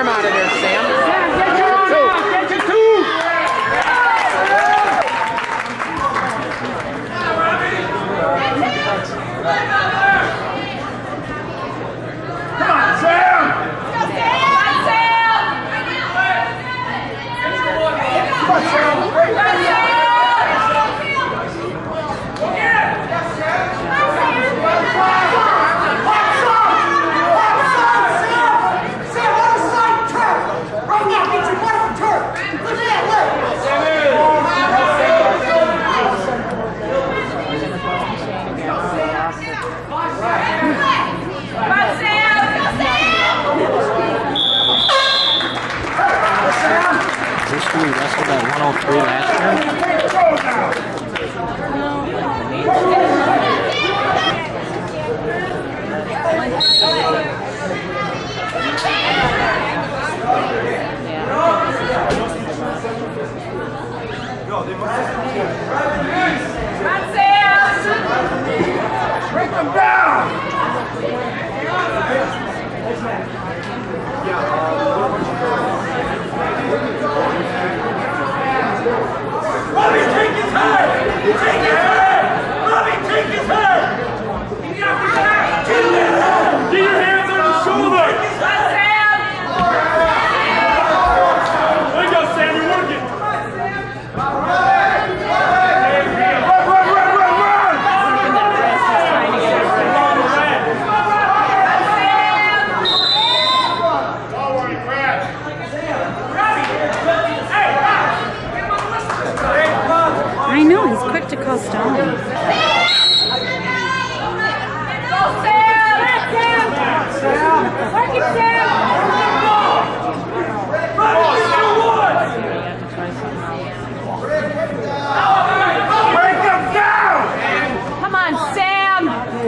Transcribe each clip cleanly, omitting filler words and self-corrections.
arm out of there, Sam. Get your arm out! Get your two! Come on, Sam! Come on, Sam! We wrestled at 103 last year. Break them down! Robbie, take his head! Take his head! Robbie, take his head! Get your hands on his shoulder! There you go, Sam, you're working! I know, he's quick to call Stone. Break them down! Come on, Sam!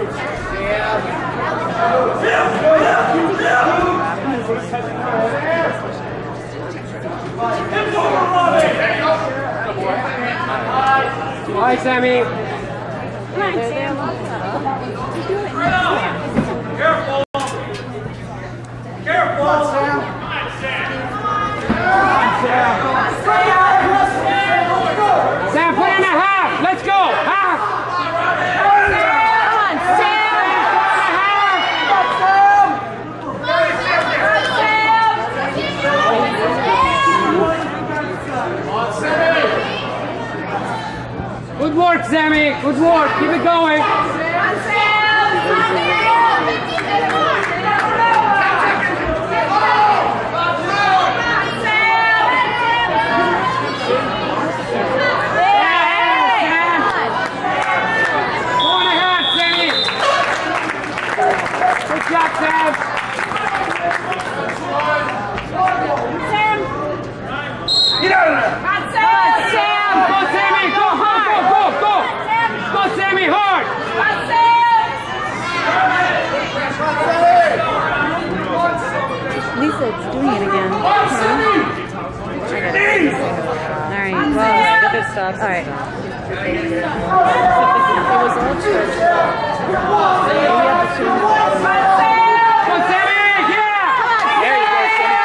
All right, Sammy. Come on, Sam. Careful! Careful! Sam! Sam, put in a half. Let's go. Half. Come on, Sam! Good work, Sammy. Good work. Keep it going. Good job, Sam. Get out of there! Sam! Go, Sammy. Go hard. Go. Go, Sammy, hard. Lisa, it's doing it again. Alright, well, good stuff. Alright. It was all church. Go, Sammy. Yeah. There you go, Sammy.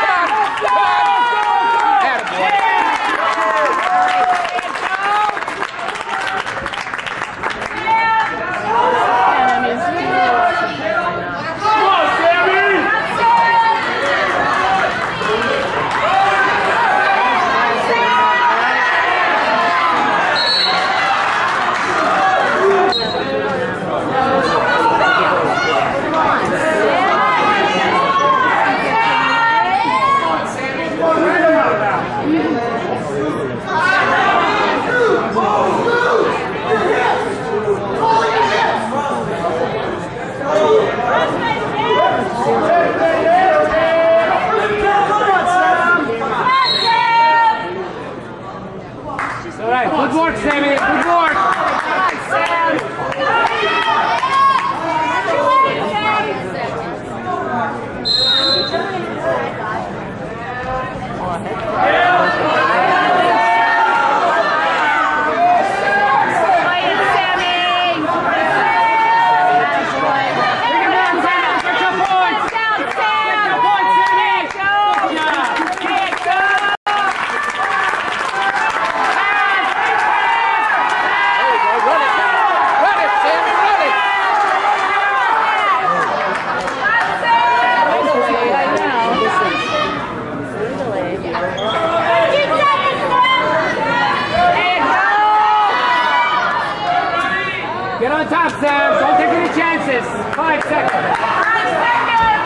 up, Sam. Don't take any chances. 5 seconds. 5 seconds.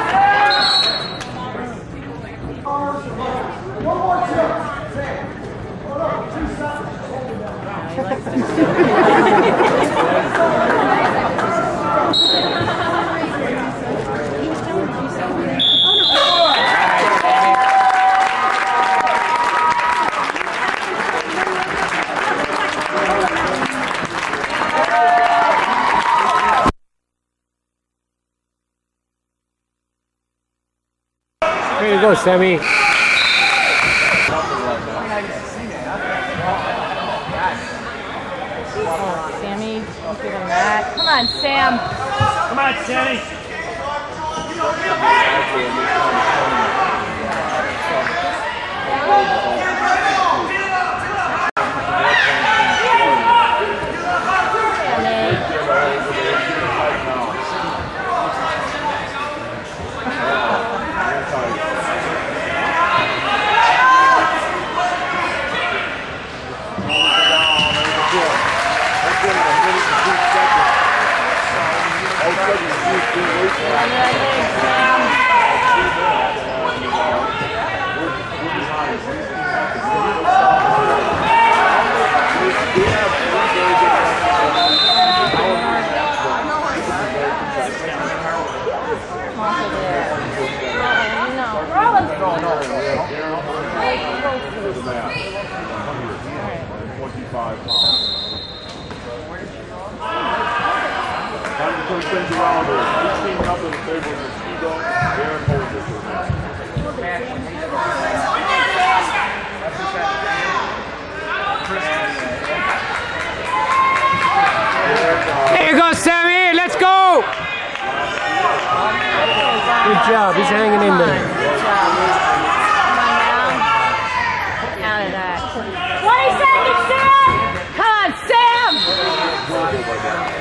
One more chip. Hold on. 2 seconds. There you go, Sammy. Sammy, don't give him that. Come on, Sam. Come on, Sammy. There you go, Sammy. Let's go. Good job. He's hanging in there. Good job. Come on now. Out of that. 20 seconds, Sam. Come on, Sam.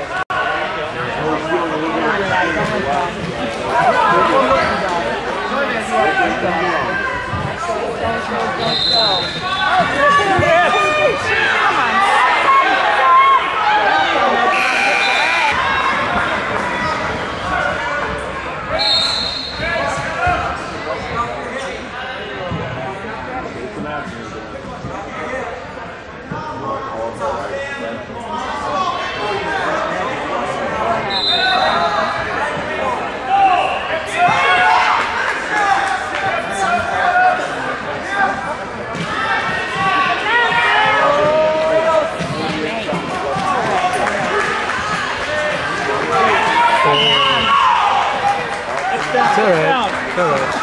It's all right. It's all right.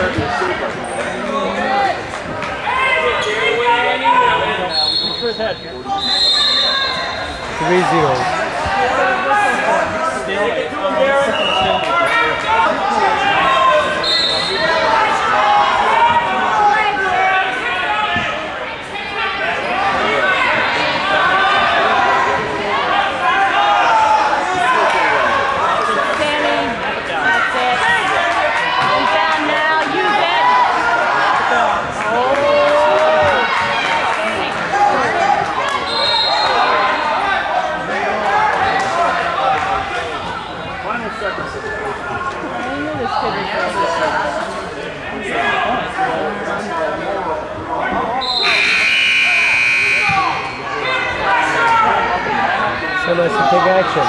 3. So let's take action.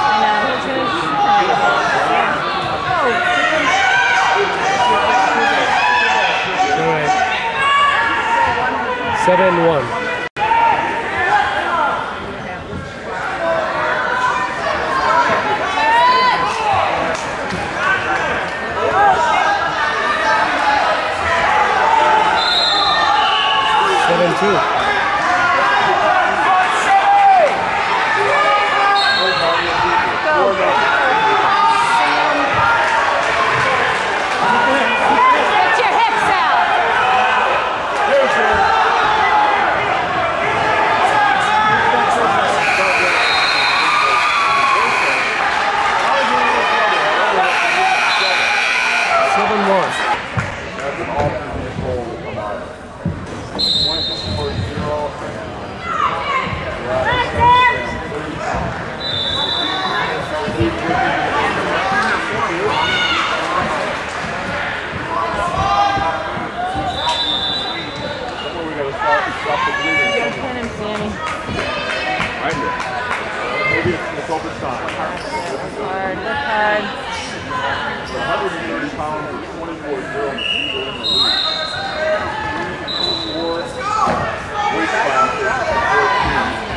All right. 7-1. That's an awful control to come out of. all the time. Hard, look hard. 130 pounds, 24 girls. Weight classes, 14.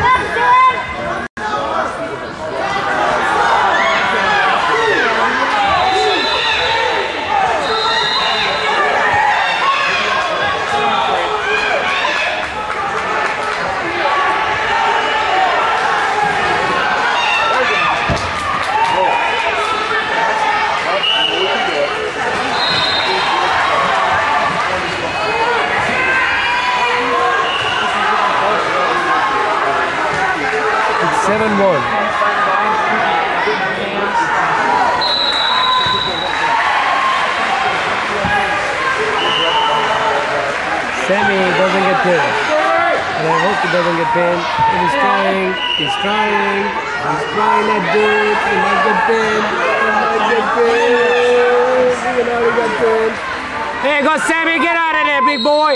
Sammy doesn't get pinned. And I hope he doesn't get pinned. He's trying. He's trying. He's trying to do it. He might get pinned. He might get pinned. He already got pinned. Here goes Sammy. Get out of there, big boy.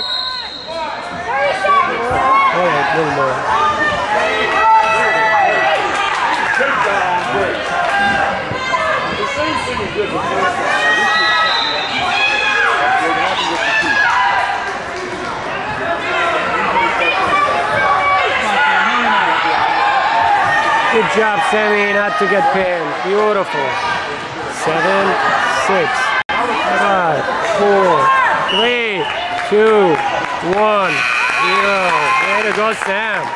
All right, a little more. The same thing is good. The first one. Good job, Sammy, not to get pinned. Beautiful. 7, 6, 5, 4, 3, 2, 1, 0. Way to go, Sam.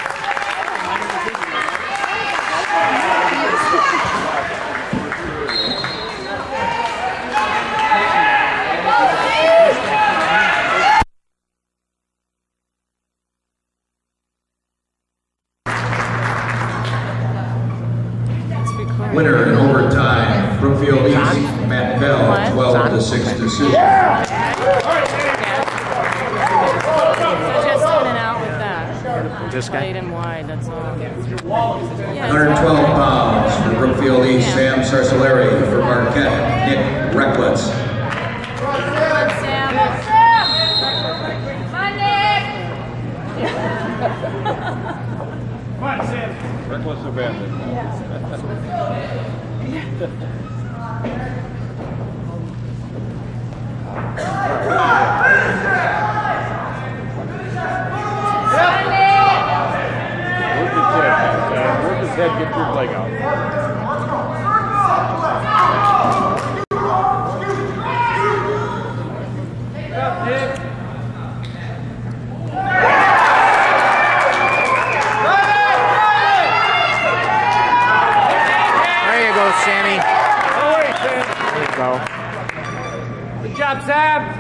Winner in overtime, Brookfield East, Matt Bell, 12-6 decision. So just in and out with that. This guy? Late and wide, that's all. 112 pounds for Brookfield East, Sam Sarcelleri. For Marquette, Nick Recklitz. Reckless abandon. Work his head, get your leg out. Sammy. There you go. Good job, Sam.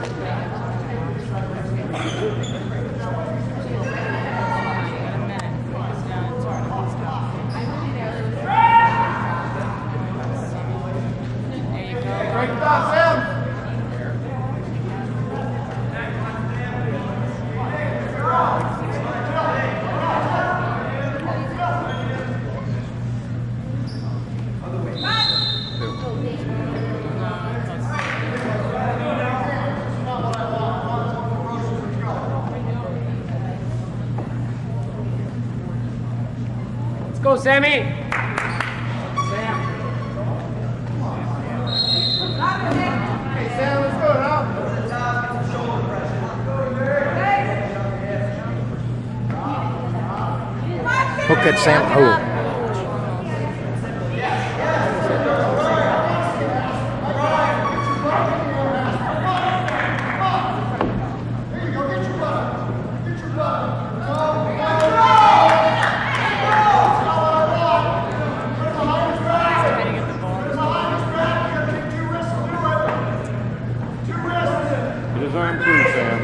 Go, Sammy! Hey, Sam, let's go now. Hook at Sam. Oh. Arm through, Sam.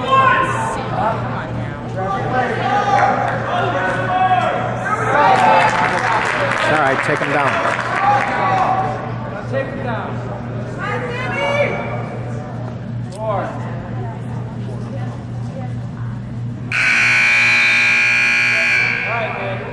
It's all right, take him down. Take him down. 4. All right, man.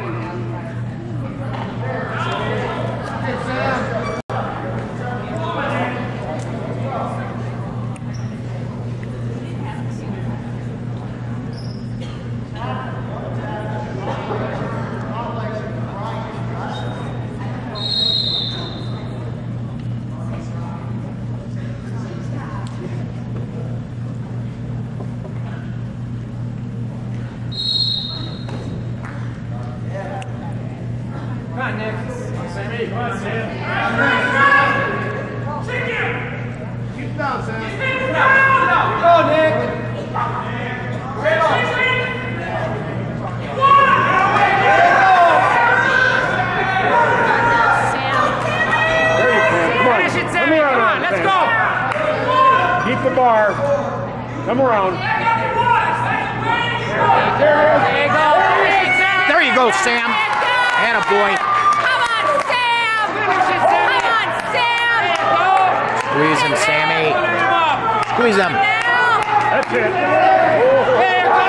on, Nick. Sammy, come on, Sam. Keep it down, Sam. Go, Nick. Finish it, Sammy. Come on, let's go. Keep the bar. Come around. There you go. There you go, Sam. Atta boy. Come on, Sam! Finish it, Sammy. Come on, Sam! Squeeze him, Sammy. Squeeze him. Now! That's it. There you go.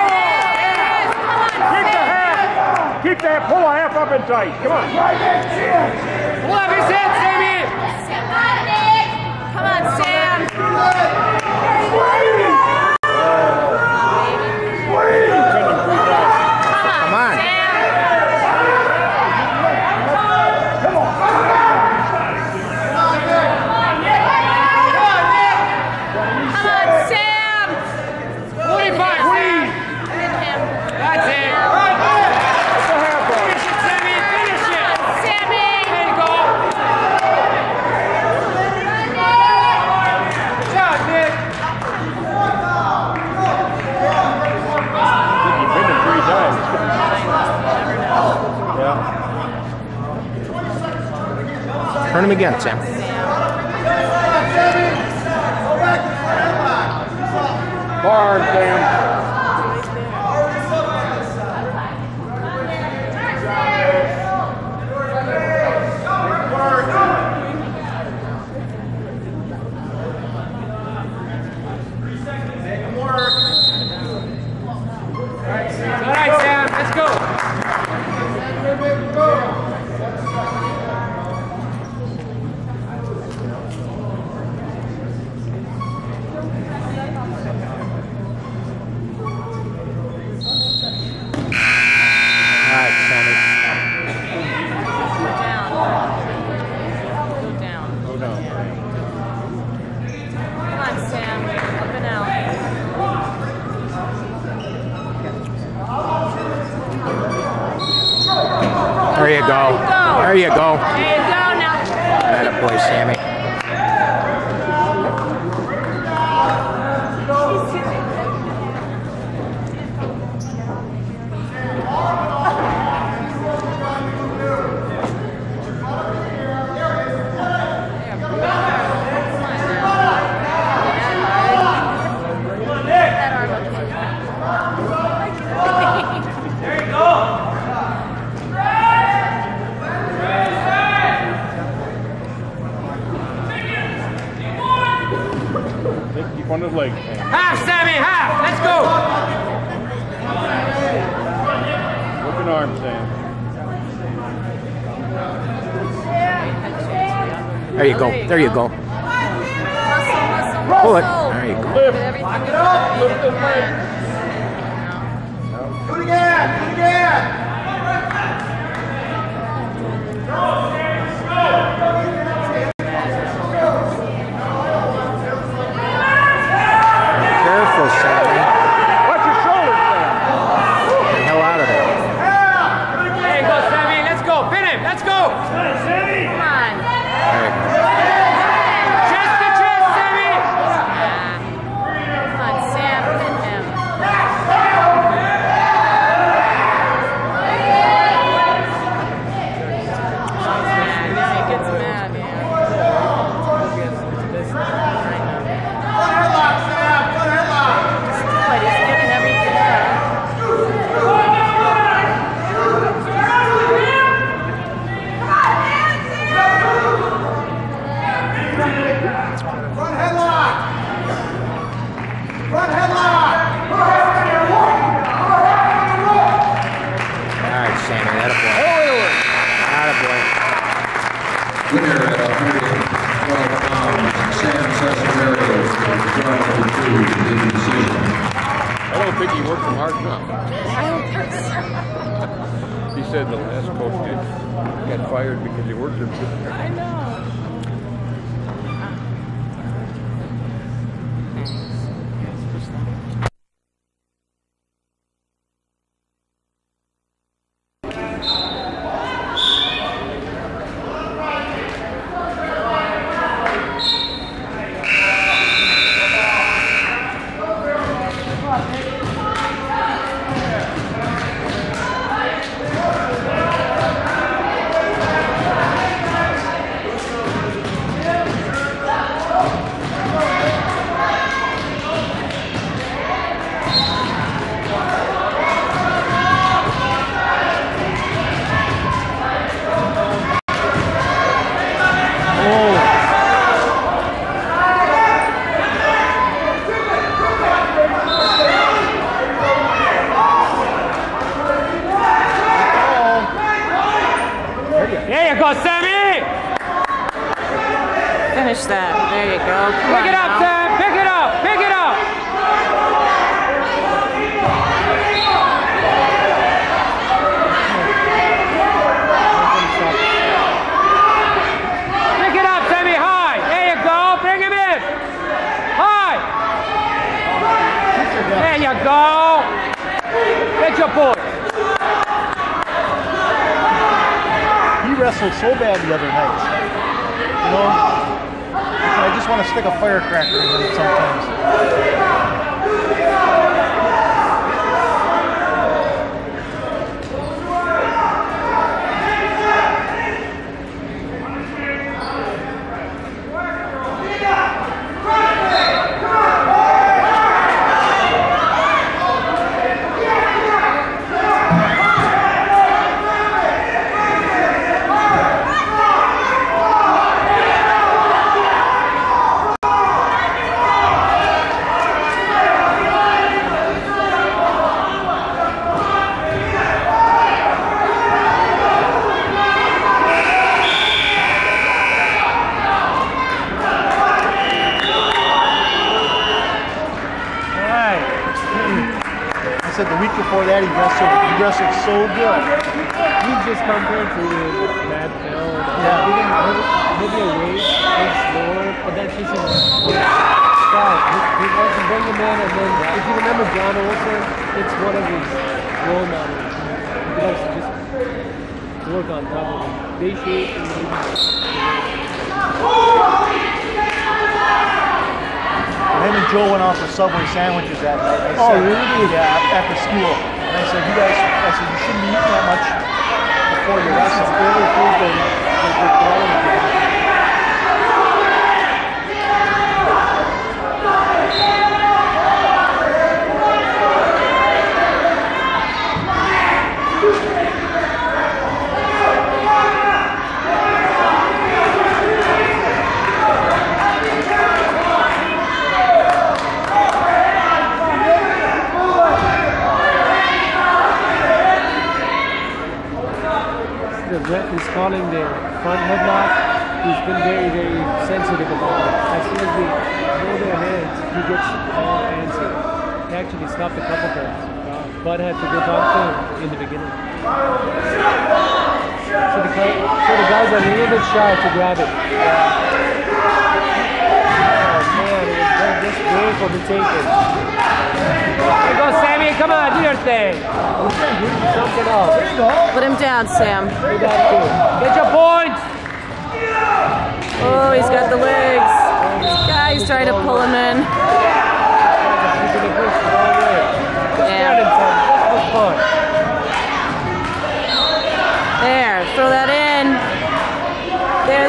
Keep the half. Keep that. Pull a half up and tight. Come on. Pull up his head, Sammy. Come on, Sam! Come on. Come on, Sam! 45, Sam. That's it. Finish it, Sammy. Finish it. Sammy! There you go. Good job, Nick. You've been him 3 times. Yeah. Turn him again, Sam. Bar, Sam. All right, Sam. Let's go. All right, Sammy. Go down. Go down. Come on, Sam. Up and out. There you go. There you go. There you go now. Atta boy, Sammy. That arm up. There you go. Keep on his legs, Sam. Half, Sammy. Half. Let's go. Looking arm, Sam. There you go. There you go. Pull it. There you go. Lift. Lock it up. Lift the leg. Do it again. Do it again. Careful, Sammy. Watch your shoulders, Sam. Get the hell out of there. There you go, Sammy. Let's go. Pin him. Let's go. Come on. There you go. Chest to chest, Sammy. Come on, Sam. Pin him. Now he gets mad, man. Headlock, Sam. Good headlock. But he's giving everything up. Front headlock. Front headlock. All right, Sammy. Atta boy. Atta boy. Winner at 112 pounds, Sam Cesarero from Toronto 2 in decision. I don't think he worked him hard enough. I don't think so. He said the last coach got fired because he worked him. I know. that. There you go. Come Pick on it up, now. Sam. Pick it up. Pick it up. Pick it up, Sammy. High. There you go. Bring him in. High. There you go. Get your point. He wrestled so bad the other night. You know, I just want to stick a firecracker in him sometimes. The week before that, he wrestled so good. He just compared to that film. Yeah. Maybe a weight, big slower, but that's just his style. He wants to bring him in, and then if you remember John Olsen, it's one of his role models. He likes to just work on top of him. They shape and Him and Joe went off for Subway sandwiches that night. Oh, really? Yeah, after school. And I said, you shouldn't be eating that much before you wrestle. the ref is calling the front headlock. He's been very, very sensitive about it. As soon as we hold their hands, he gets all antsy. He actually stopped a couple times. Bud had to go talk to him in the beginning. So the guys are a little bit shy to grab it. Oh man, it was just great for the taking. Here goes Sammy, come on, do your thing. Something else. Put him down, Sam. You got to. Get your points. Oh, he's got the legs. This guy's trying to pull him in. There, throw that in. There.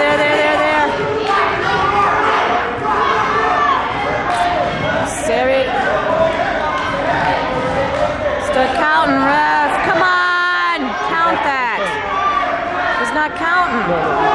Sammy. Start counting, ref. Come on! Count that. He's not counting.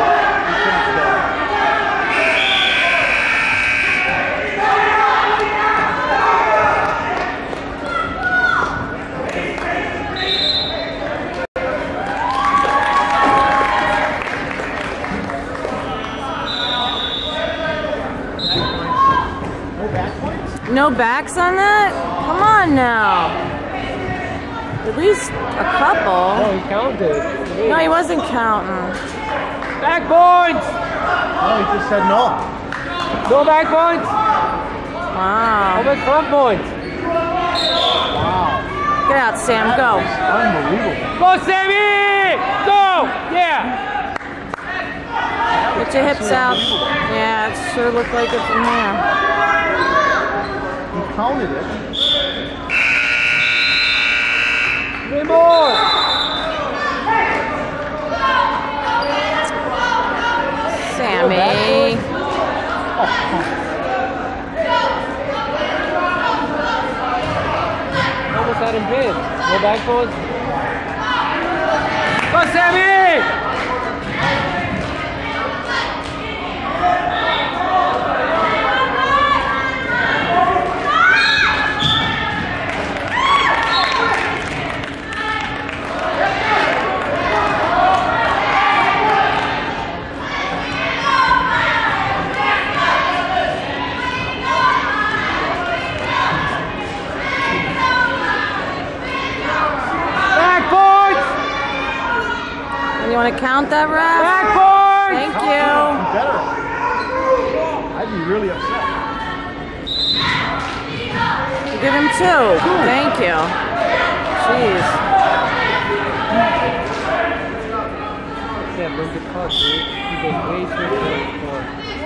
No backs on that? Come on now. At least a couple. Oh, he counted. No, he wasn't counting. Back points! No, he just said no. No back points? Wow. How about front points? Get out, Sam. Go. Unbelievable. Go, Sammy! Go! Yeah! Get your hips out. Yeah, it sure looked like it from here. He counted it. 3 more! Sammy. Almost had him pinned. No back points. Go, Sammy! want to count that, ref? Backboard! Thank you. Better. I'd be really upset. Give him 2. Thank you. Jeez. Yeah, bring the card, dude. He goes way too far.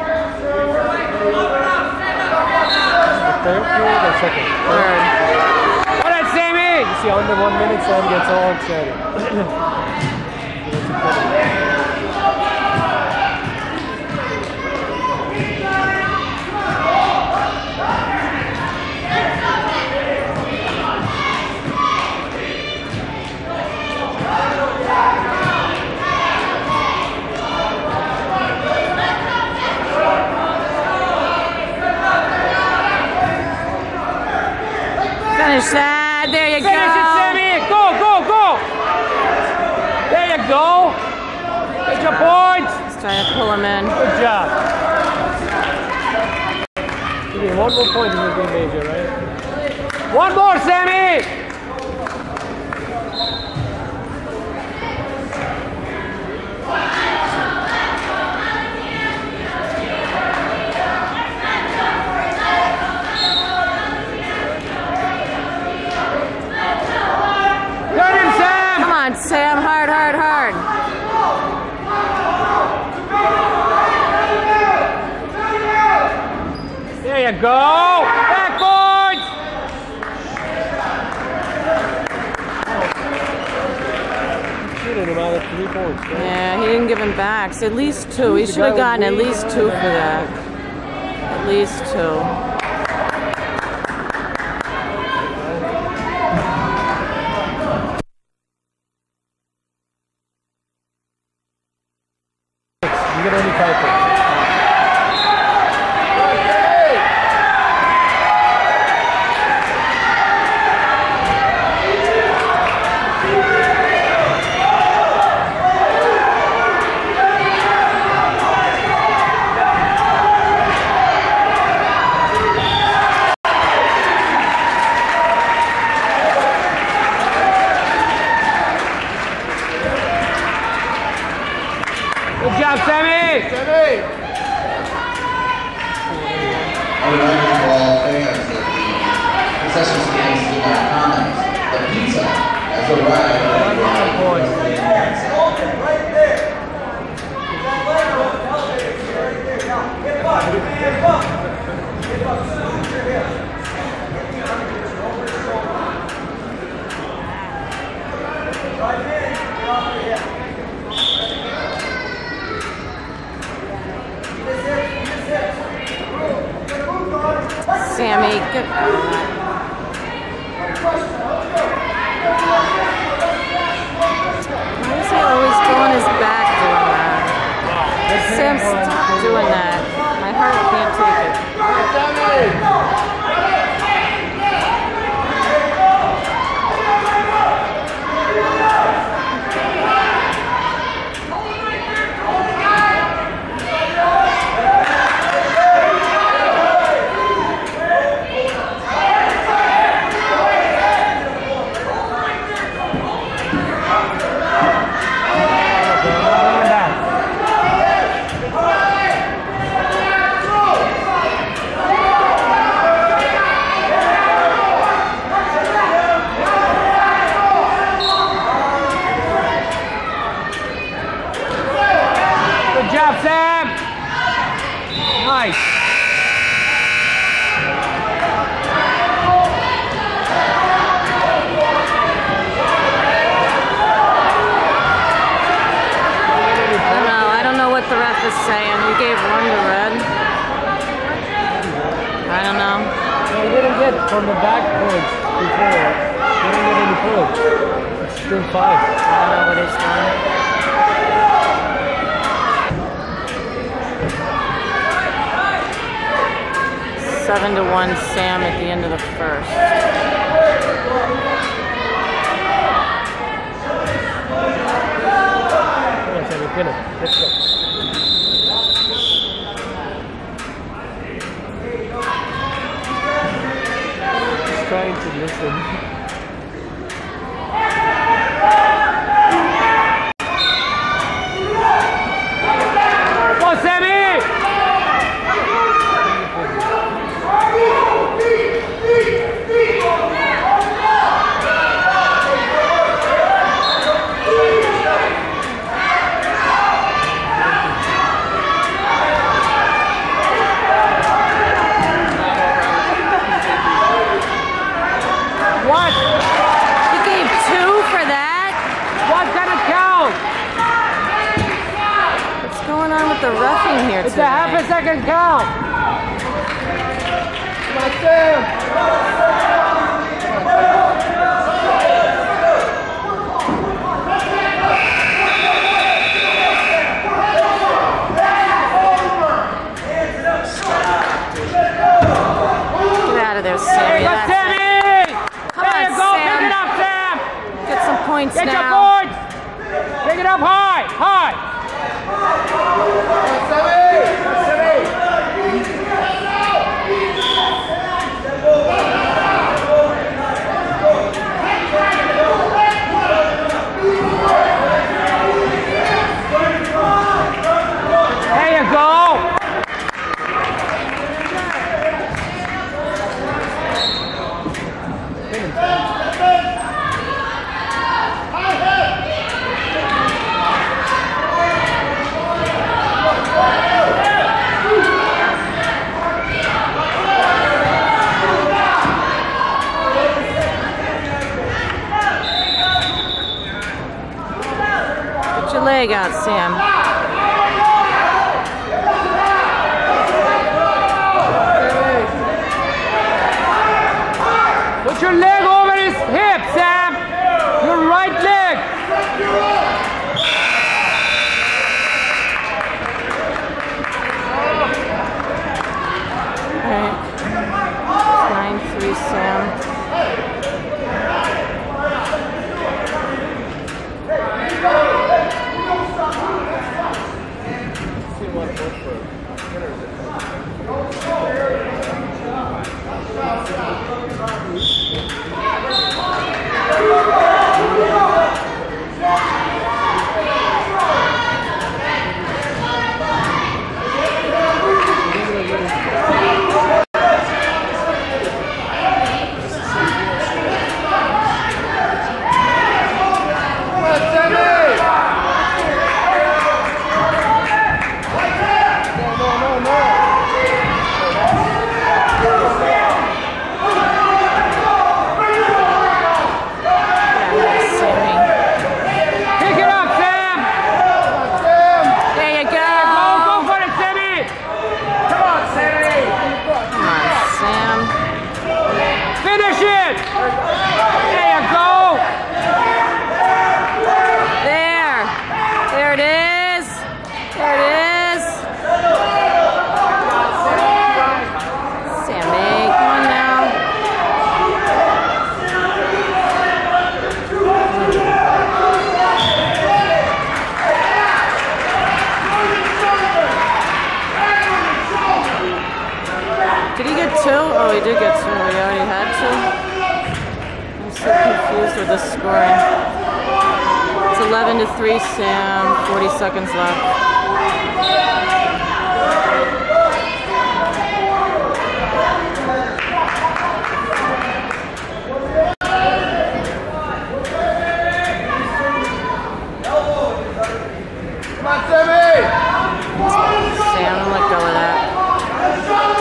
The third period or second? Third. All right, Sammy! You see, under 1 minute, Sam gets all excited. Finish that. There you Finish it, go. Sammy! Go, go, go! There you go! Get your points! Just trying to pull him in. Good job. Give me 1 more point, it will be major, right? 1 more, Sammy! Turn him, Sam! Come on, Sam. Hard, hard, hard. There you go! Backboards! Shooting him out of 3 points, right? Yeah, he didn't give him backs. At least 2. He should have gotten at least 2 for that. At least 2. You get only 5 points. Good job, Sammy! Sammy! I would like to call fans that the concession stands do not comment. The pizza has arrived. Right there. Get up. Get up. Get up. Right there. Sammy, good. Why is he always throwing his back doing that? Sam, stop doing that. My heart can't take it. Good job, Sam! Nice. I don't know what the ref is saying. We gave 1 to red. I don't know. No, he didn't get from the back points before. He didn't get any points. It's still 5. I don't know what he's doing. Seven to 1 Sam at the end of the first. Come on, Sammy, finish. Let's go. Just trying to listen. roughing here It's today. a half a second count. Get out of there, Sammy. Go, That's it. Sammy! Come There on, you go. Pick it Sam. up, Sam. Get some points Get your now. points. Pick it up high, high. There you go. Get your leg out, Sam. Put your leg over his hip, Sam. Your right leg. All right. 9-3, Sam. Pick it up, Sam. There you go. Go for it, Sammy. Come on, Sammy. Come on, Sam. Finish it. There you go. There. There it is. There it is. Sammy, come on now. Did he get two? Oh, he did get two. He already had two. I'm so confused with the scoring. It's 11-3, Sam. 40 seconds left. Sam, let go of that.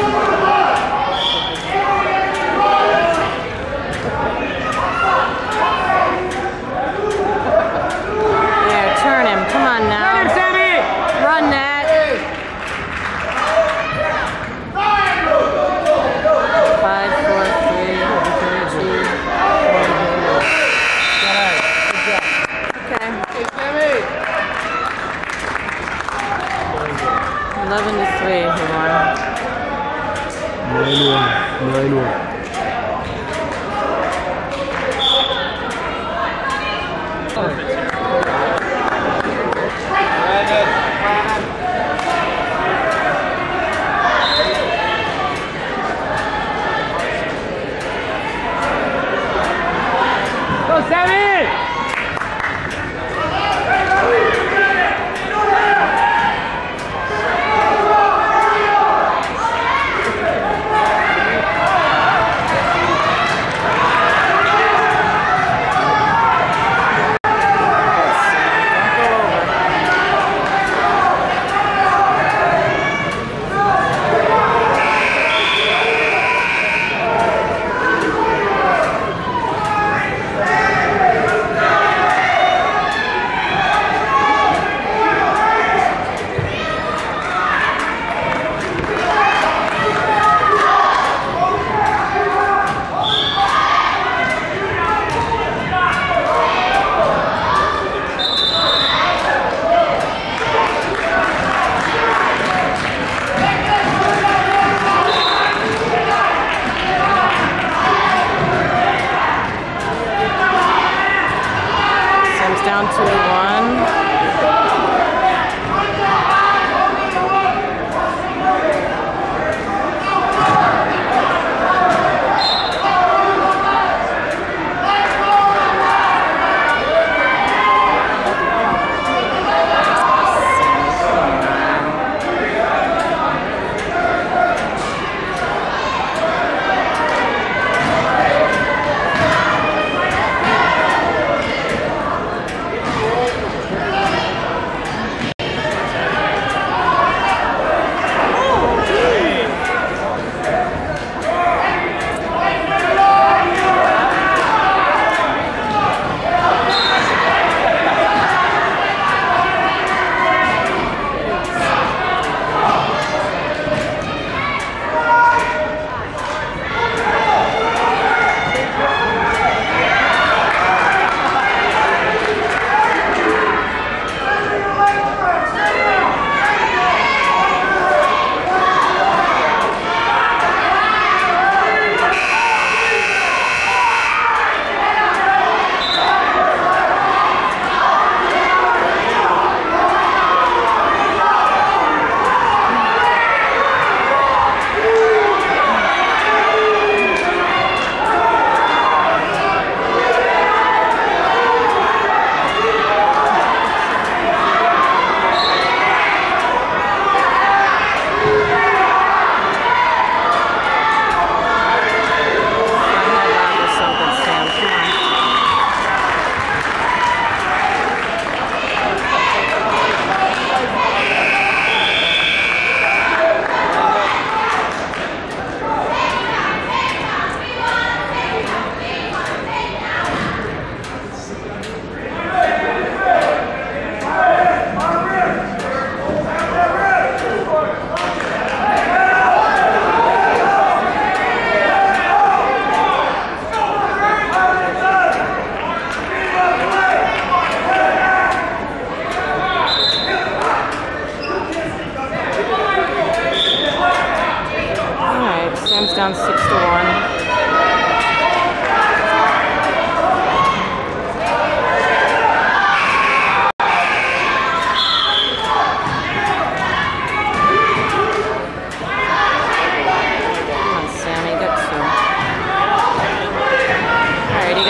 There, turn him. Come on now. Finish, Sammy. Run that. 5, 4, 3, 2. Okay. 11-3, he won. 9-1. Go, Sammy.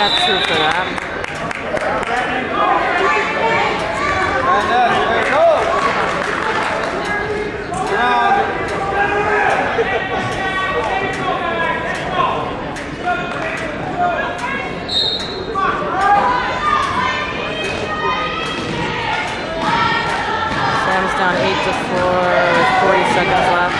got 2 for that. Sam's down 8-4 with 40 seconds left.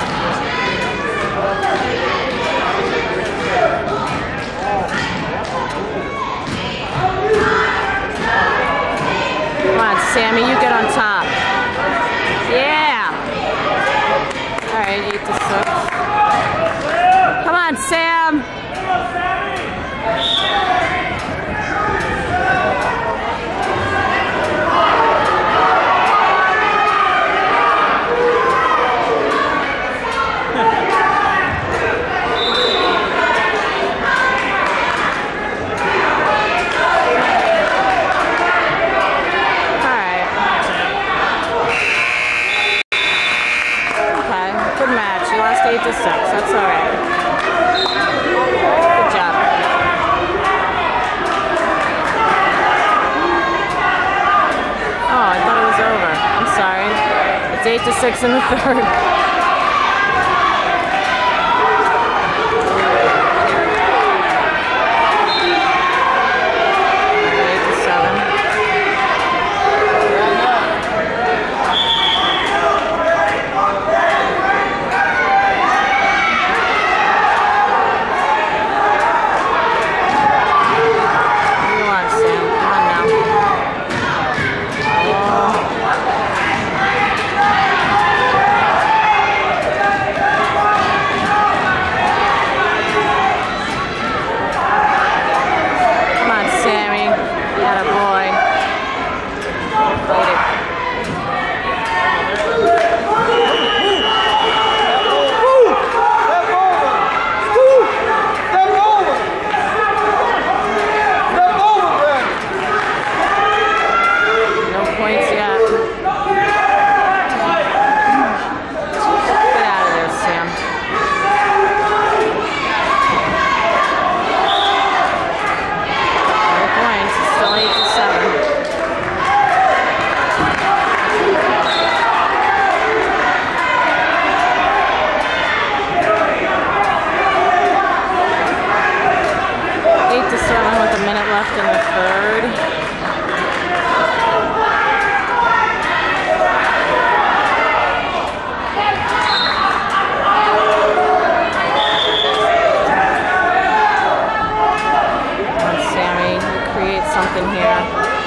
Come on, Sammy, you get on top. Yeah. All right, 8-6. Come on, Sam. Good match. You lost 8-6. That's all right. Good job. Oh, I thought it was over. I'm sorry. It's 8-6 in the third. 8-7 with a minute left in the third. Come on, Sammy, create something here.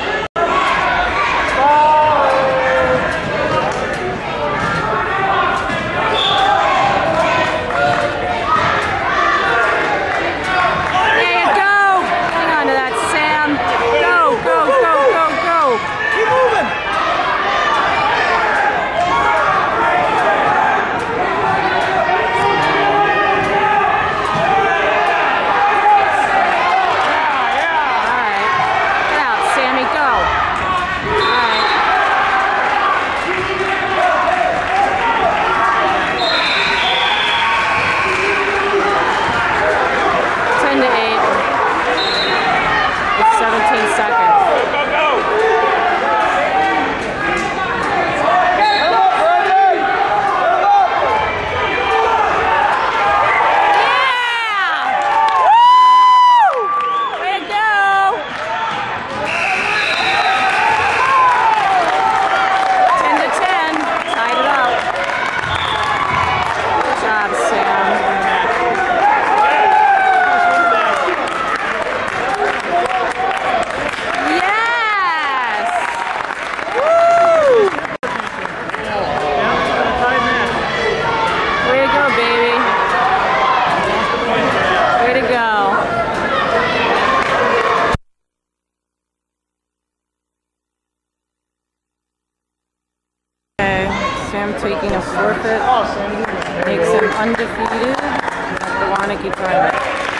Sam taking a forfeit makes him undefeated at the Wanakee tournament.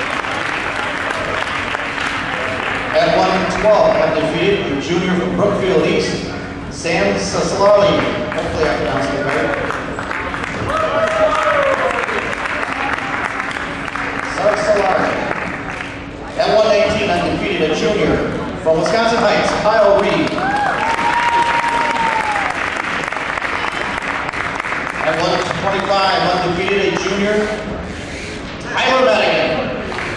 At 1-12, undefeated, the junior from Brookfield East, Sam Sasolari. Hopefully I pronounced it right. Sasolari. At 119, undefeated. undefeated, a junior from Wisconsin Heights, Kyle Reed. At 125, undefeated, a junior, Tyler Madigan.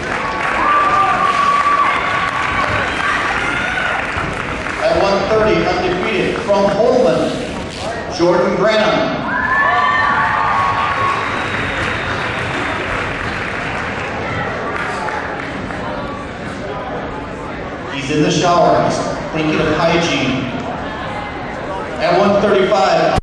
At 130, undefeated, from Holman, Jordan Branham. He's in the shower, he's thinking of hygiene. At 135,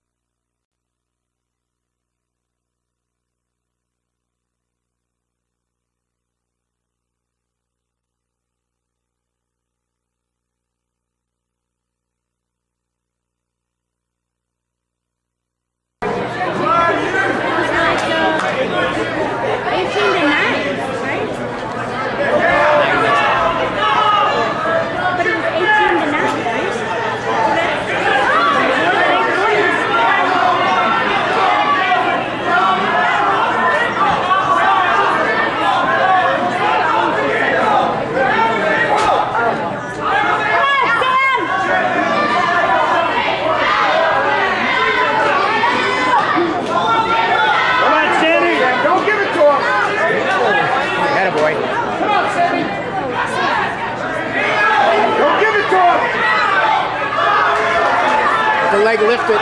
leg lifted.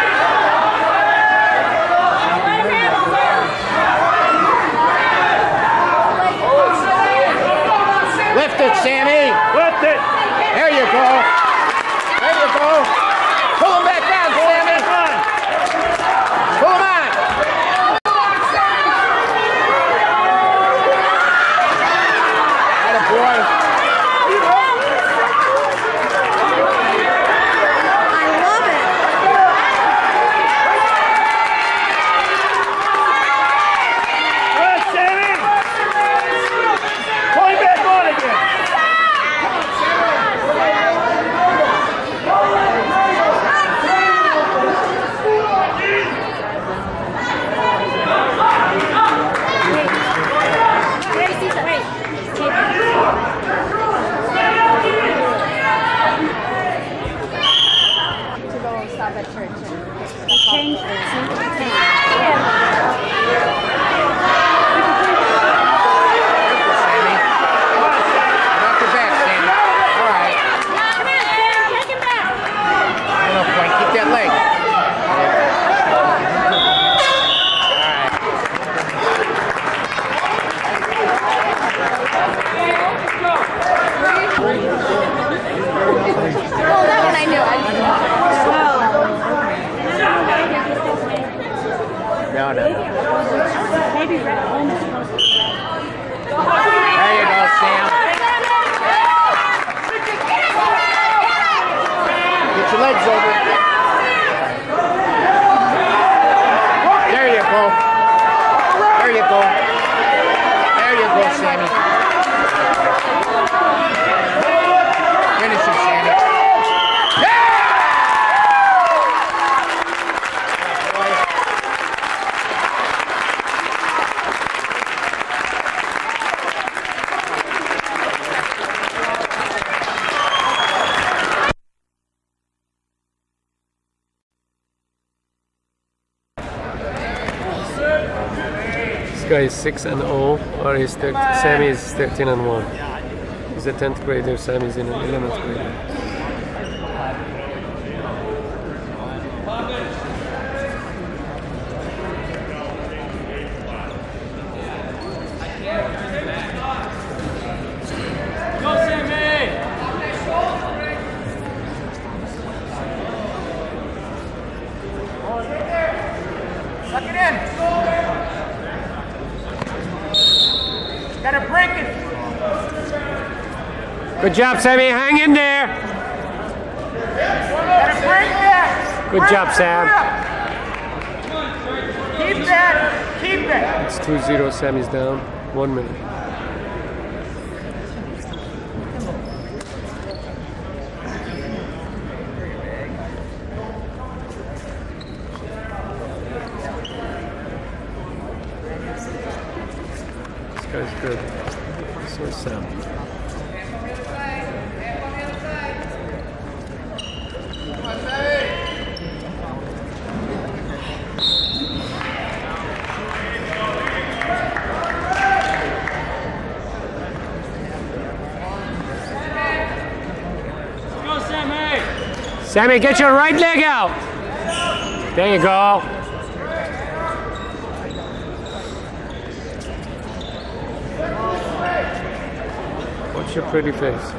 Lift it, Sammy. Lift it. There you go. There you go. Pull him back down, Sammy. Pull him on. Atta boy. Guy is 6-0, or Sammy is 13-1. He's a 10th grader, Sammy is in an 11th grader. Good job, Sammy. Hang in there. Good job, Sam. Keep that. Keep that. It's 2-0. Sammy's down. 1 minute. This guy's good. So is Sam. Sammy, get your right leg out. There you go. What's your pretty face?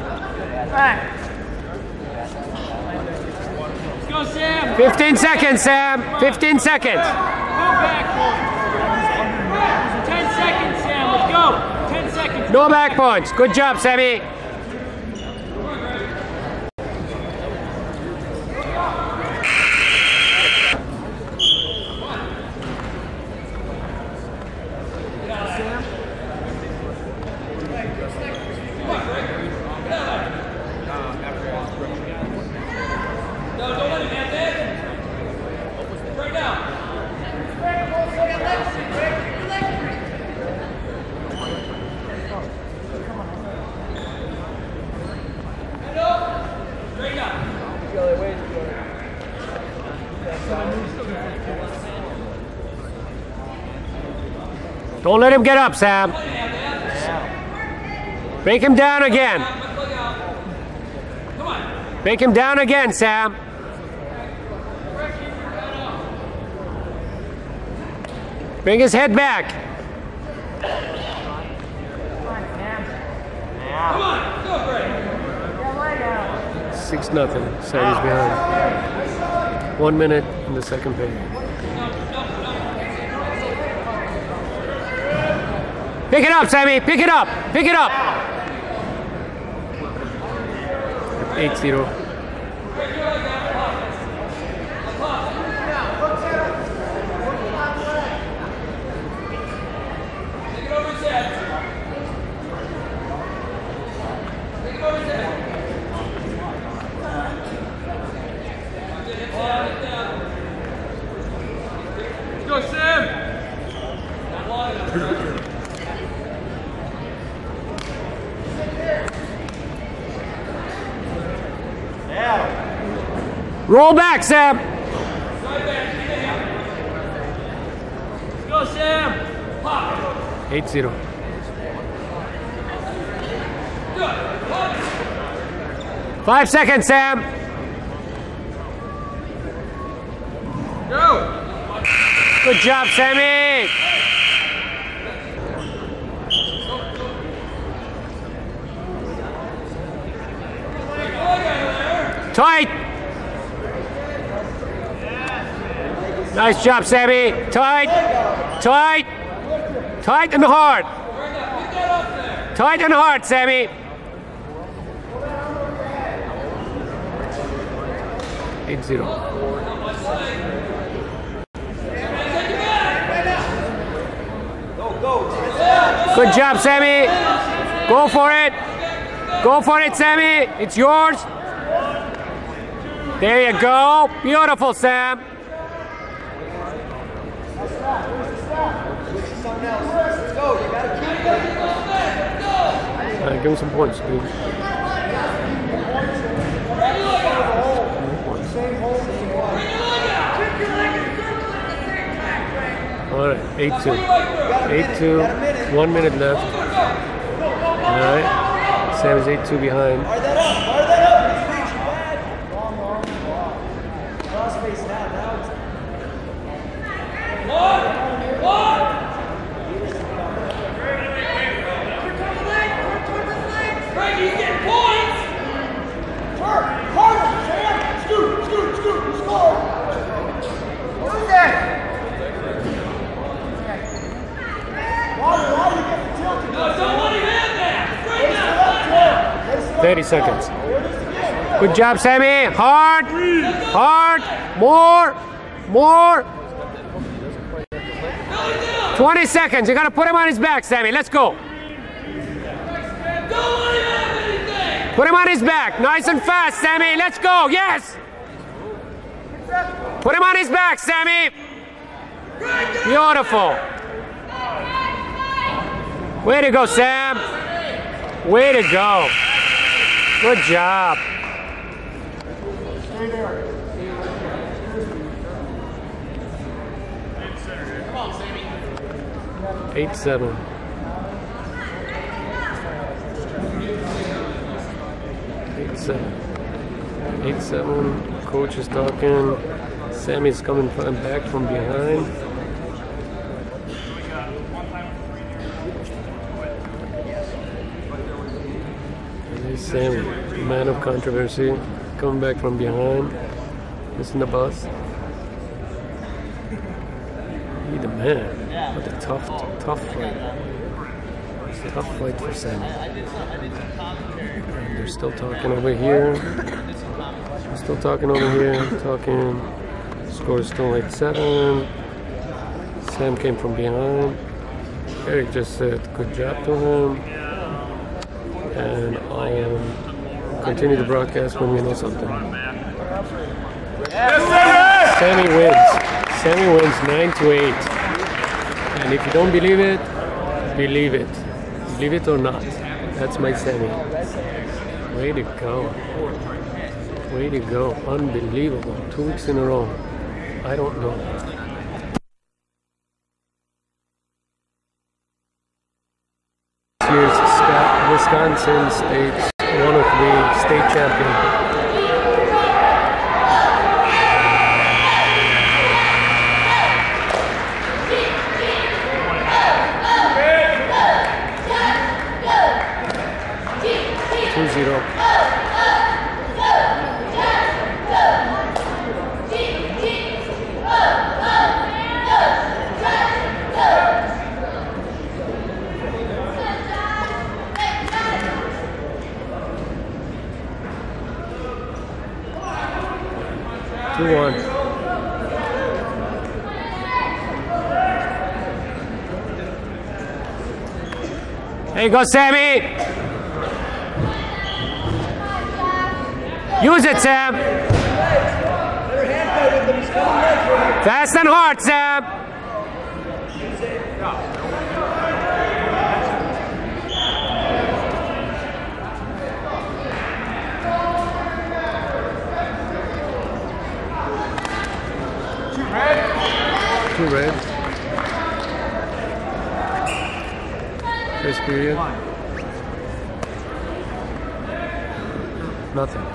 Let's go, Sam. 15 seconds, Sam. 15 seconds. Go back. 10 seconds, Sam. Let's go. 10 seconds. No back punch. Good job, Sammy. Don't let him get up, Sam. Break him down again. Break him down again, Sam. Bring his head back. 6-0. Sammy's behind. 1 minute in the second period. Pick it up, Sammy. Pick it up. Pick it up. 8-0. Let's go, Sam. Roll back, Sam. Let's go, Sam. 8-0. Five seconds, Sam. Go. Good job, Sammy. Tight. Nice job, Sammy. Tight. Tight. Tight and hard. Tight and hard, Sammy. 8-0. Good job, Sammy. Go for it. Go for it, Sammy. It's yours. There you go. Beautiful, Sam. All right, give him some points, dude. All right, 8-2. 8-2. 1 minute left. All right. Sam is 8-2 behind. Right 30 seconds. Good job, Sammy. Hard. Hard. More. More. 20 seconds. You got to put him on his back, Sammy. Let's go. Put him on his back. Nice and fast, Sammy. Let's go. Yes. Put him on his back, Sammy. Beautiful. Way to go, Sam. Way to go. Good job. Stay there. 8-7. 8-7. 8-7. coach is talking. Sammy's coming back from behind. There's Sammy, man of controversy, coming back from behind. Missing the bus. He the man. What a tough fight. It's a tough fight for Sammy. And they're still talking over here. Still talking over here. Talking. Score is still 8-7. Sam came from behind. Eric just said good job to him. And I'll continue the broadcast when we know something. Sammy wins. Sammy wins 9-8. And if you don't believe it, believe it. Believe it or not. That's my Sammy. Way to go. Way to go. Unbelievable. 2 weeks in a row. I don't know. Here's Wisconsin State's 103 state champion. There you go, Sammy. Use it, Sam. Fast and hard, Sam. Two red. First period. Nothing.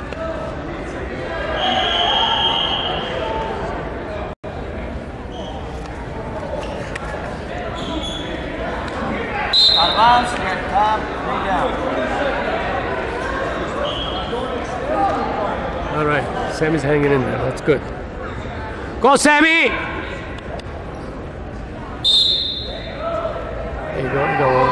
Out of bounds, here, top, 3 down. All right, Sammy's hanging in there. That's good. Go, Sammy! There you go, go on.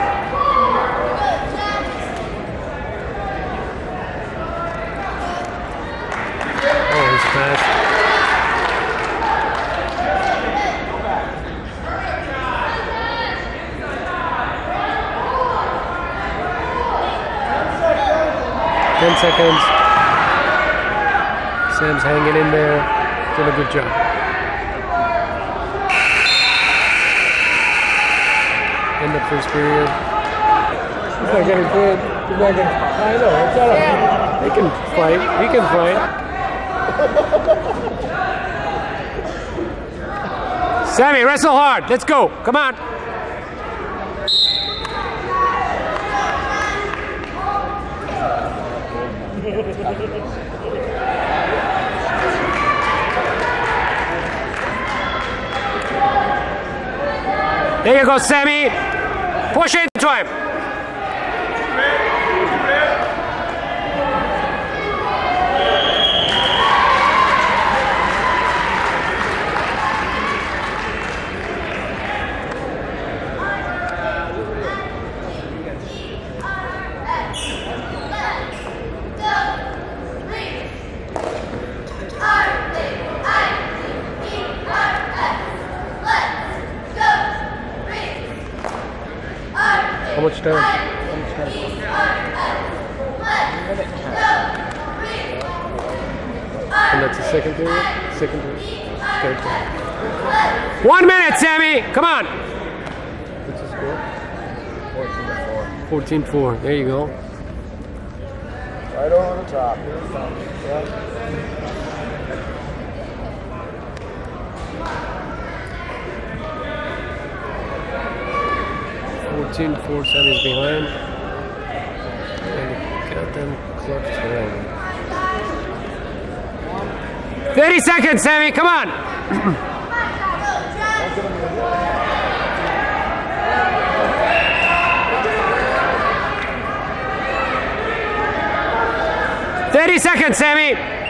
Oh, he's fast. Seconds. Sam's hanging in there, doing a good job. In the first period. He's not getting good. He's not getting. I know. It's all right. He can fight. He can fight. Sammy, wrestle hard. Let's go. Come on. There you go, Sammy. Push into him. How much time? And that's the second period? Second period? Third period. 1 minute, Sammy! Come on! What's the score? 14-4. 14-4. There you go. Right over the top. Yeah. 14-4, Sammy's behind. And got them clutch around. 30 seconds, Sammy, come on. "30 seconds, Sammy."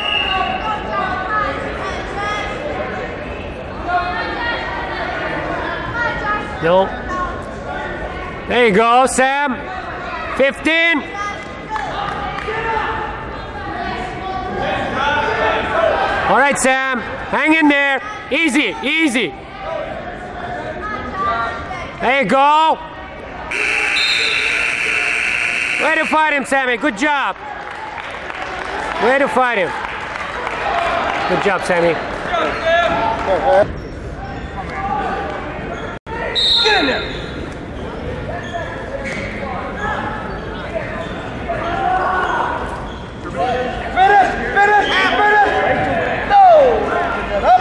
No. There you go, Sam. 15. All right, Sam. Hang in there. Easy, easy. There you go. Way to fight him, Sammy. Good job. Way to fight him. Good job, Sammy. Get in there. Finish! Finish! Finish! No! Get up.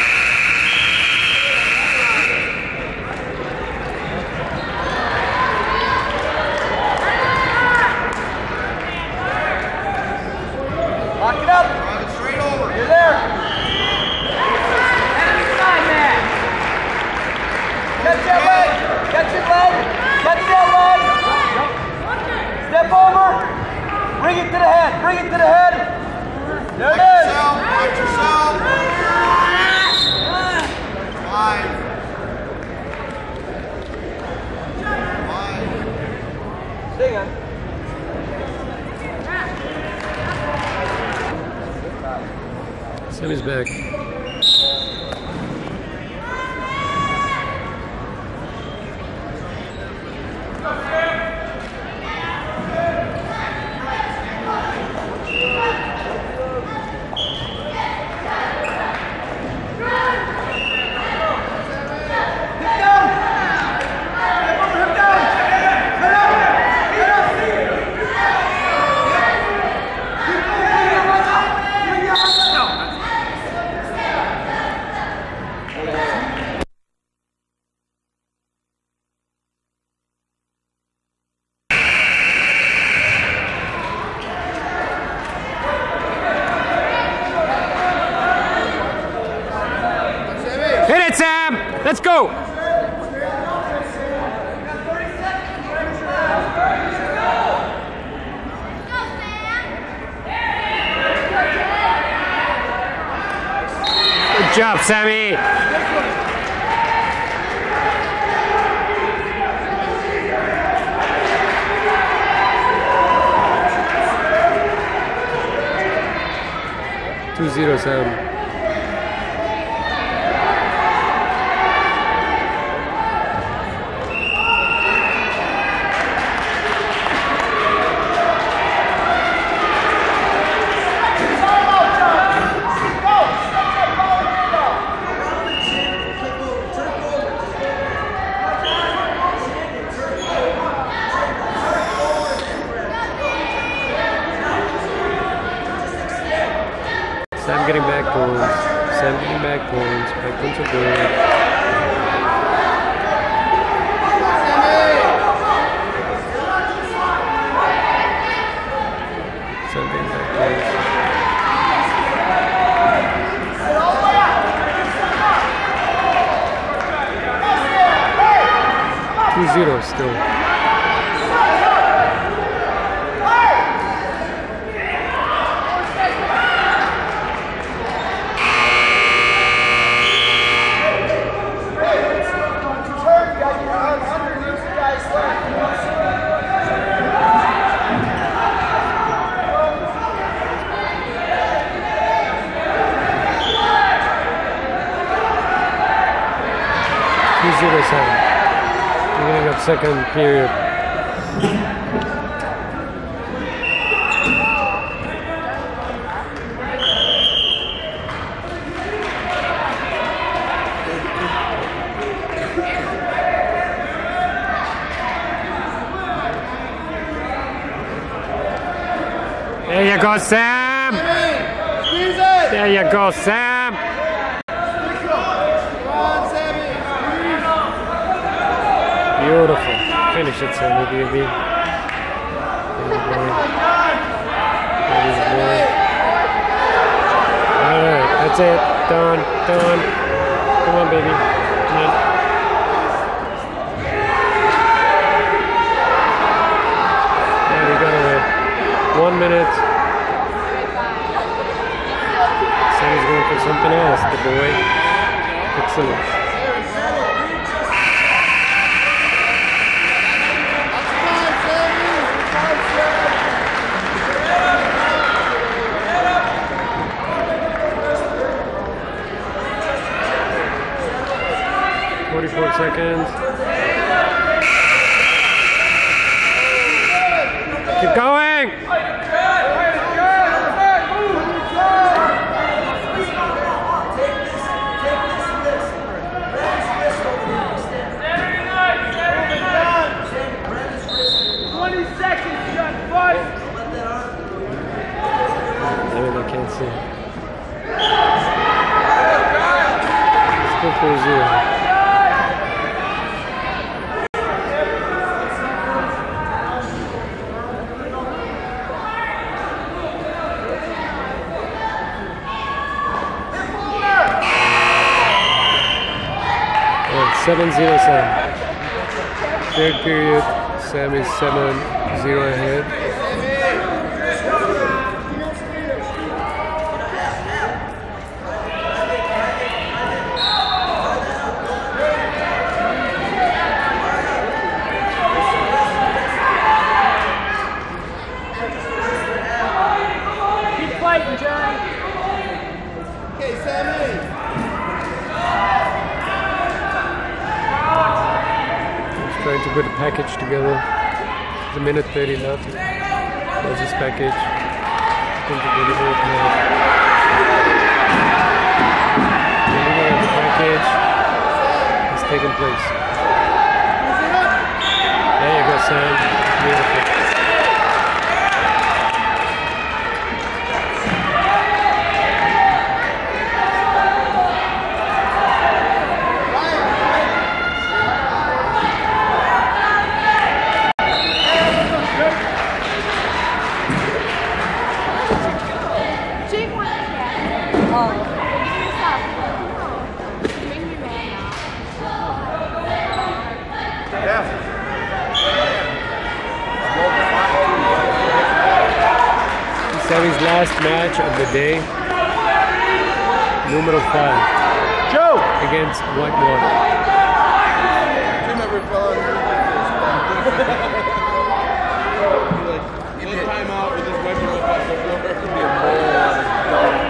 Lock it up. Drive it straight over. You're there. Catch that leg! Catch your leg! Catch that leg! Step over! Bring it to the head! Bring it to the head! There it is! Watch yourself! 5. 5. Sing it. Sammy's back. Hit it, Sam! Let's go! Good job, Sammy! Two zero, Sam. Sam getting back points. Sam getting back points. Back points are good. Sam getting back points. 2-0 still. Beginning of second period. There you go, Sam! There you go, Sam! Beautiful. Finish it, Sammy, baby. Alright, that's That's it. Done. Done. Come on, baby. Come on. Yeah, we got it. 1 minute. Sammy's going for something else, the boy. Excellent. Seconds. Keep going. I can't see. Still 4-0. Seven zero Sam. Third period, Sam is 7-0 ahead. Keep fighting, John. Okay, Sammy. Trying to put a package together. It's a minute 30 left. There's this package. I think we're going to open it. Delivery of the package has taken place. There you go, Sam. Beautiful. Sammy's last match of the day, numero 5. Joe! Against Whitewater. Team member fell one time out with his weapon across the floor. It could be a ball.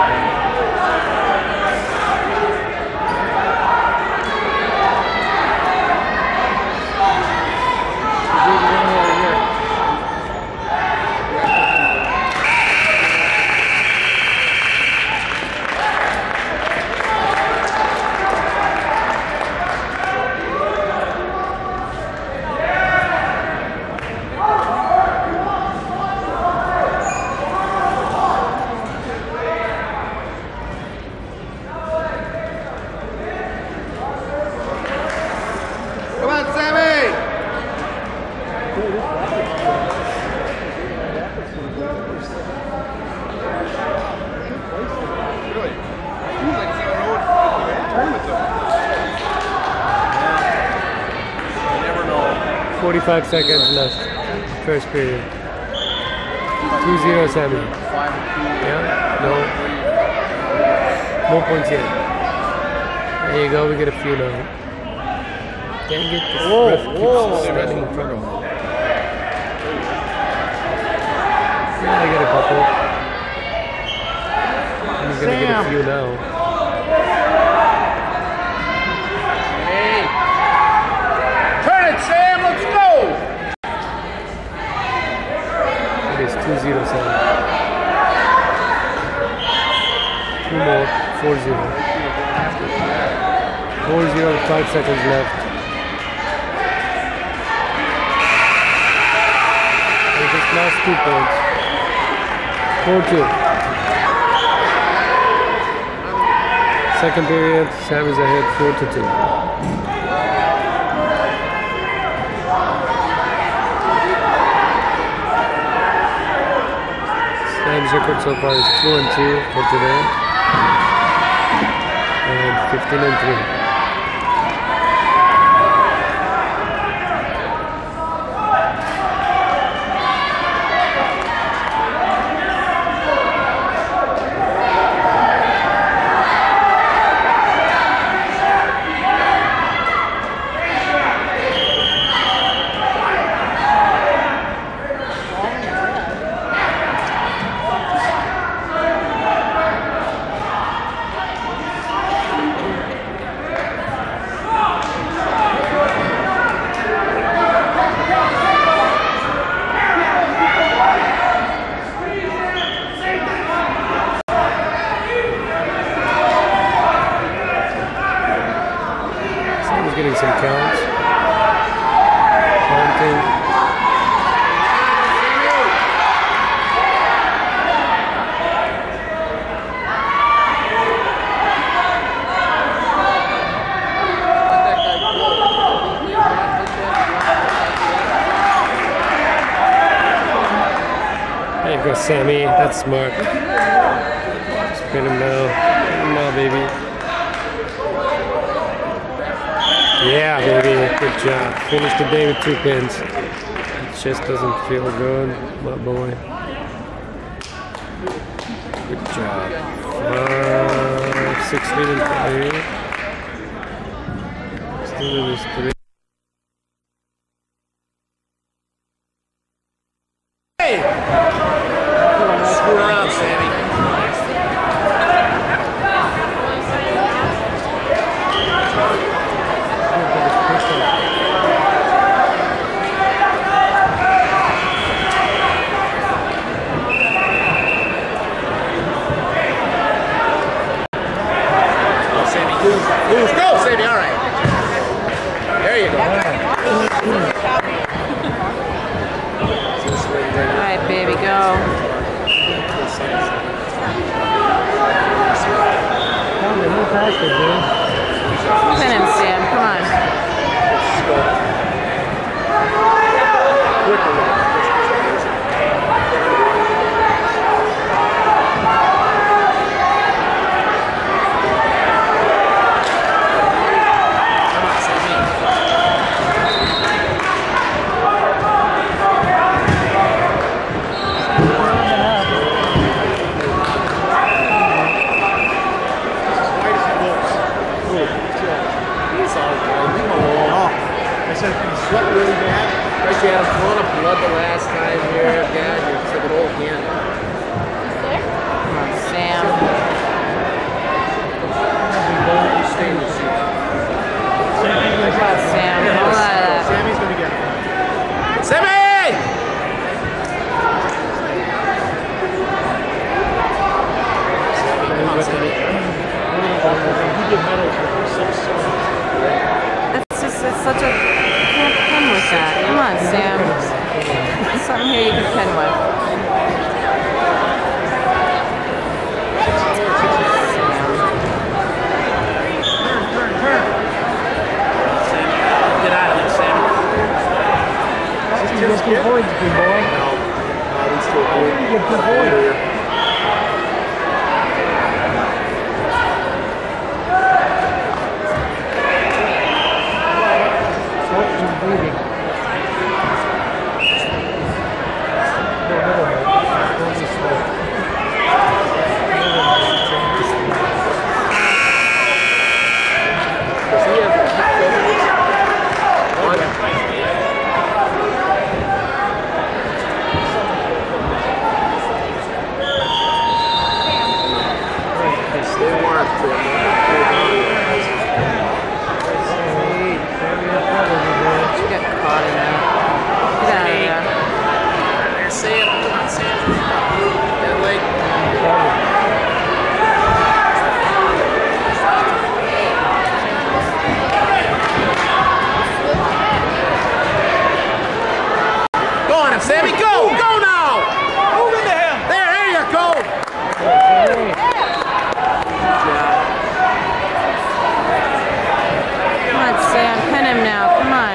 Yeah. 45 seconds left. First period. 2-0 Sammy. Yeah? No. No points yet. There you go, we get a few now. Dang it, this ref keeps running in front of me. Yeah, I get a couple. And he's gonna get a few now. Hey! Turn it, Sam! Let's go! It is 2-0 Sammy. 2 more, 4-0. 4-0, 5 seconds left. They just lost 2 points. 4-2. Second period, Sam is ahead 4-2. Sam's record so far is 2-2 for today. 15-3. Getting some counts. Counting. There you go, Sammy. That's smart. Spin him now. Spin him now, baby. Yeah, baby, good job. Finished the day with 2 pins. It just doesn't feel good, my boy. Good job. 16-3. Still in this 3. Hey! Screw around, Sammy. Let's go, Sammy. All right. There you go. All right, baby, go. Pin him, Sam. Come on. Sweat really bad. Right, you had a ton of blood the last time here. God, you took it all again. Come on, Sam. You stay in the seat. Come on, Sam. Hold on to that. Sammy's gonna get it. Sammy! Come on, Sammy. You get medals for 6 songs. It's such a, you can't pin with that. Come on, Sam. There's something here you can pin with. Get out of there, Sam. You get 2 points, big boy. No, he's still good. You get 2 points. Sammy, go! Go now! Move into him! There you go! Come on, Sam. Pin him now. Come on.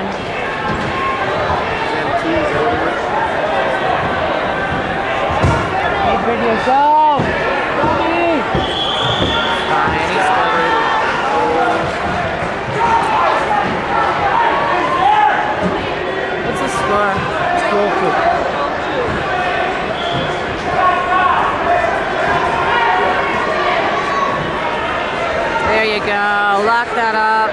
Hey, pin yourself! Fine, he's covered. score? 12-2. There you go. Lock that up.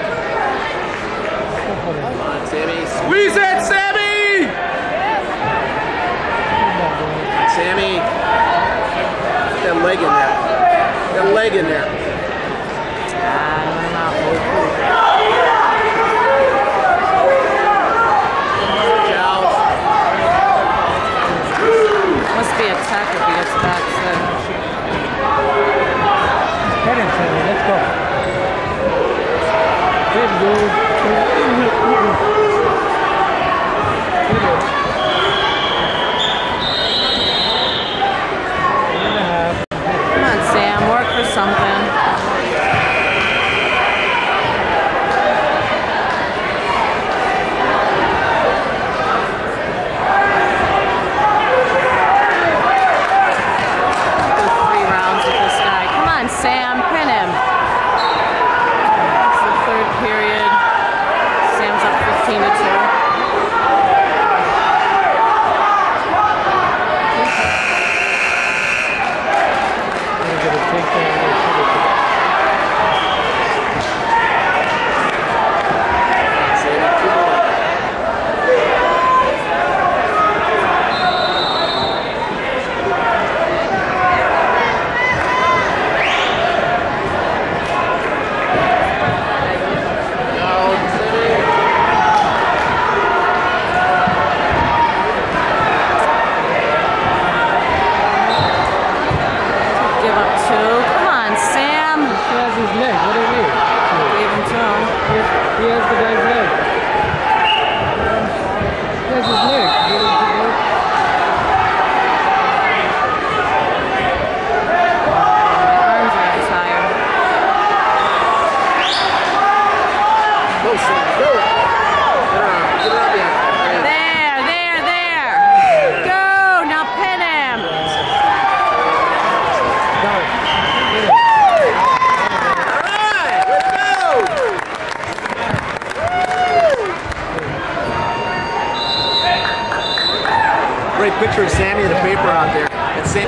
Come on, Sammy. Squeeze it, Sammy! Sammy. Get that leg in there. That leg in there. Must be a tech if he gets back set. Head in, Sammy. Let's go. Good, dude. Come on, Sam. Work for something. Sam, pin him. It's the third period. Sam's up 15-2. Picture of Sammy in the paper out there. It's Sam.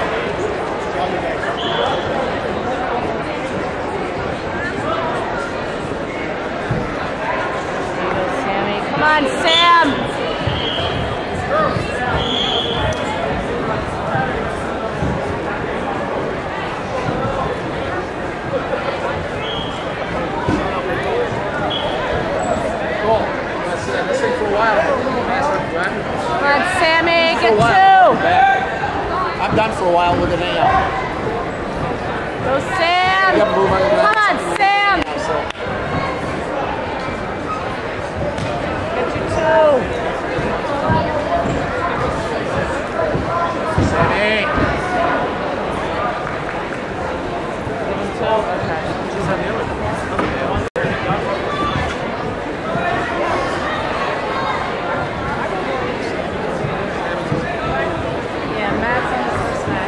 Sammy, come on, Sam! Cool. This thing for a while. Come on, Sammy, get 2! I'm done for a while with it anyhow. Go, Sam! Come on, Sam! Get your 2! Sammy! Give him 2? Okay. She's on the other. Matt's on the first match.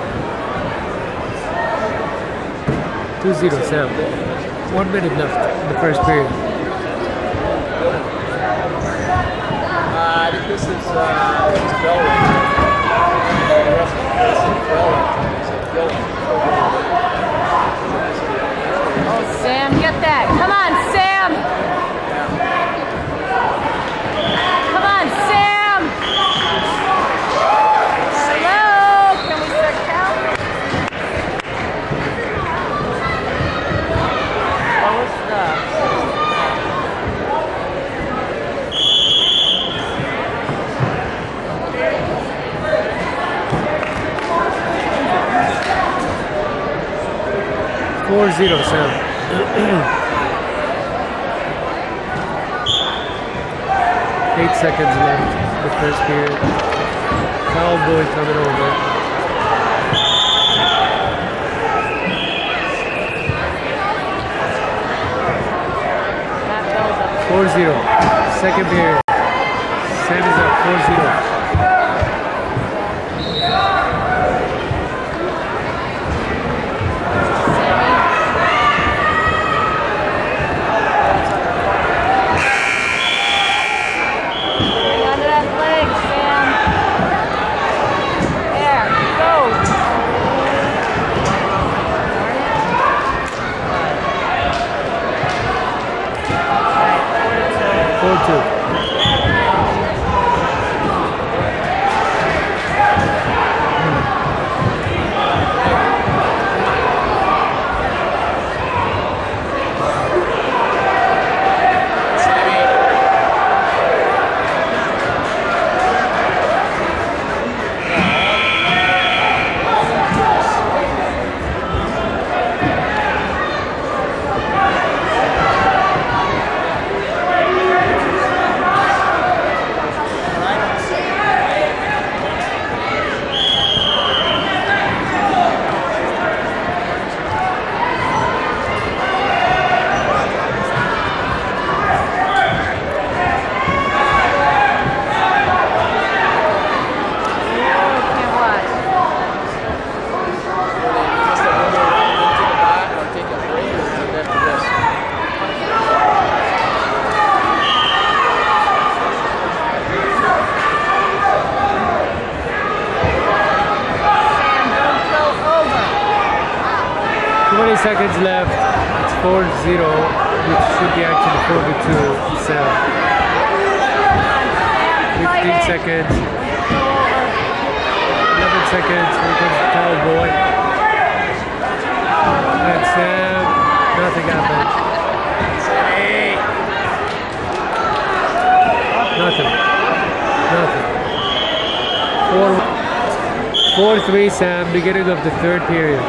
2-0, Sam. 1 minute left in the first period. I think this is bell ring. The rest of this is bell ring. Oh, Sam, get that. Come on, Sam! Come on, Sam! Hello? Can we start counting? What was that? 4-0, Sam. 8 seconds left in the first period. Cowboy coming over. Matt Bell's up. 4-0. Second period. Sam is up 4-0. Hang on to 20 seconds left. It's 4-0, which should be actually 4-2. 15 seconds. 11 seconds. Here comes the tall boy. And Sam. Nothing happened. Nothing. 4-3 Sam, beginning of the third period.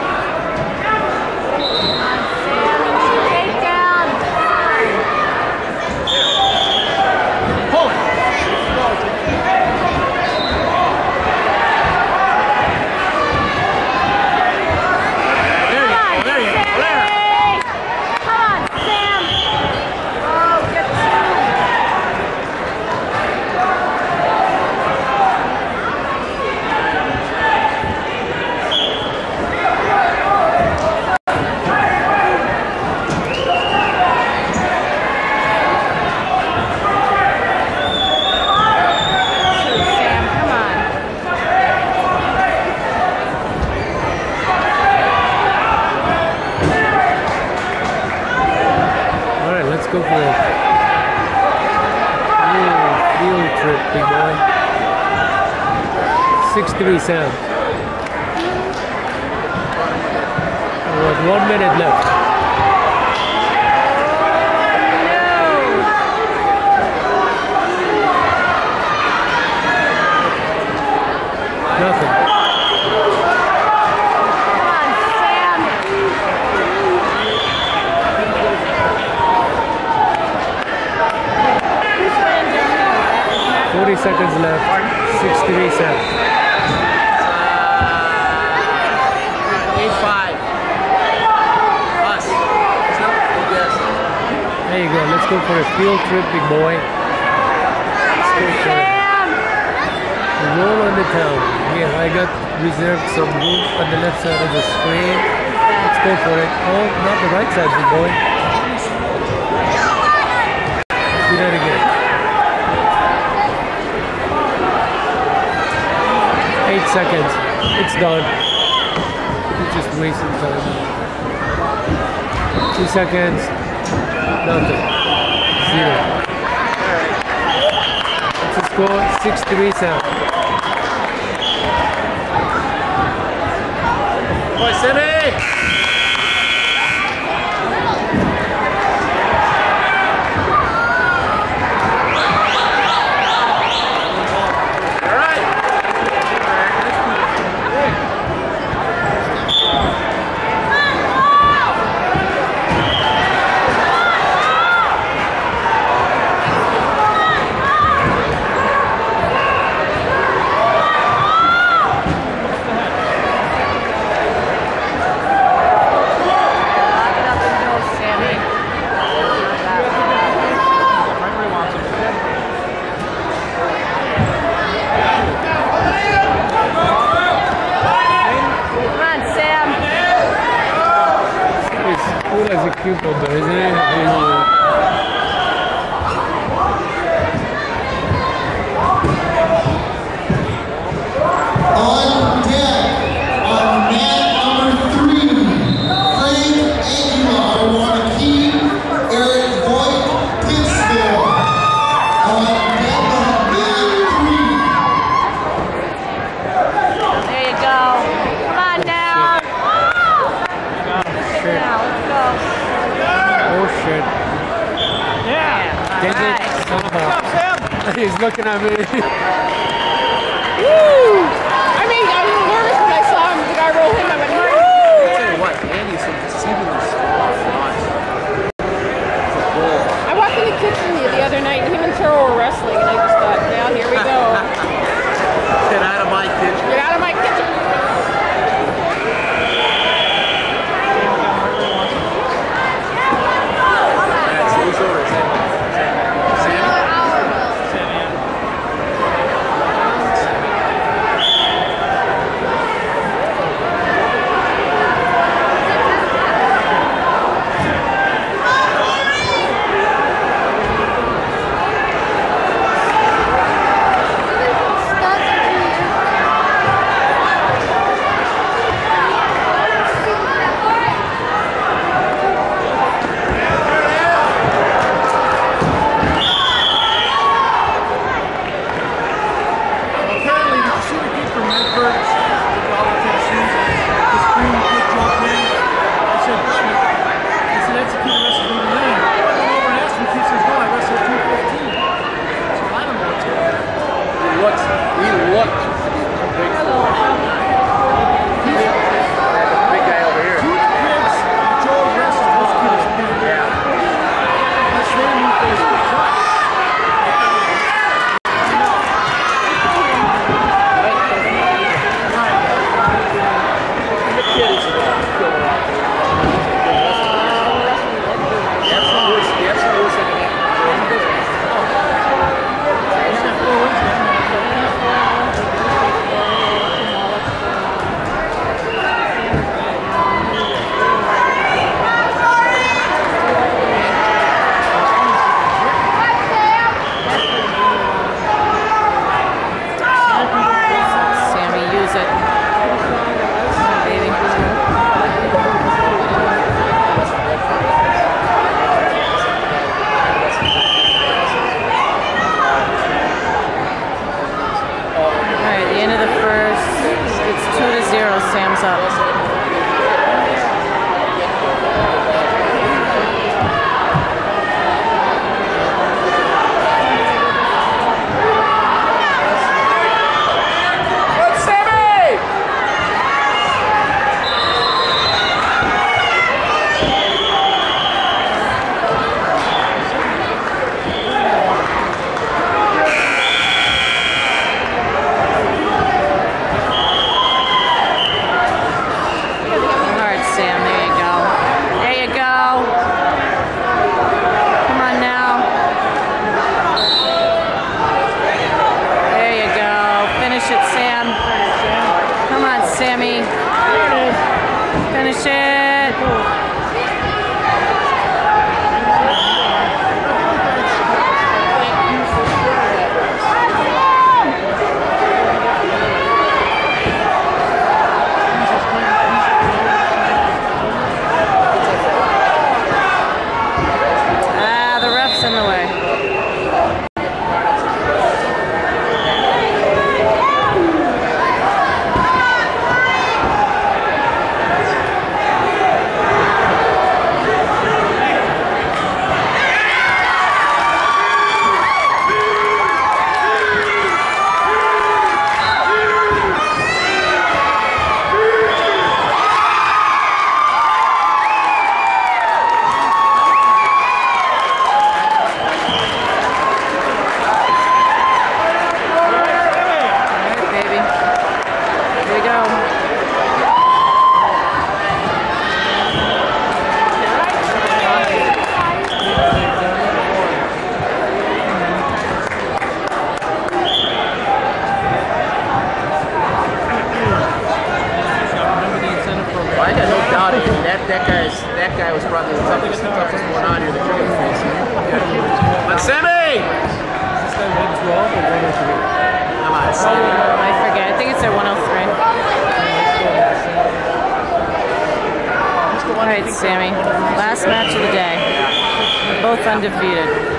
Go for it. Field trip, big boy. 6-3 Sam. About 1 minute left. Nothing. 40 seconds left. 6-3 Sam. 8-5. Us. Yes. There you go. Let's go for a field trip, big boy. Let's go for it. Roll on the town. Here, I got reserved some room on the left side of the screen. Let's go for it. Oh, not the right side, big boy. Let's do that again. 8 seconds. It's done. You're just wasting time. 2 seconds. Nothing. 0. It's a score 6-3 Sam. Boy, Sammy! As a cucumber, isn't it? On deck, on mat number 3, Frank Aguilar, Wanakee, Eric Voigt, Pittsville. On deck on mat 3. There you go. Come on down. Oh shit. Yeah. Did All it right. somehow. He's looking at me. Woo! I mean, I was nervous when I saw him. The guy roll him. I went, woo! I'll tell you what, Andy's seamless. I walked in the kitchen the other night, and him and Cheryl were wrestling, and I just thought, yeah, here we go. Get out of my kitchen. Get out of my kitchen. Who's over? Sam? What's up? Sammy. Finish it. The ref's in the way. That guy was probably the toughest one on here that you're going to face. But Sammy! Is this guy 112 or 103? Come on, Sammy. I forget. I think it's at 103. All right, Sammy. Last match of the day. We're both undefeated.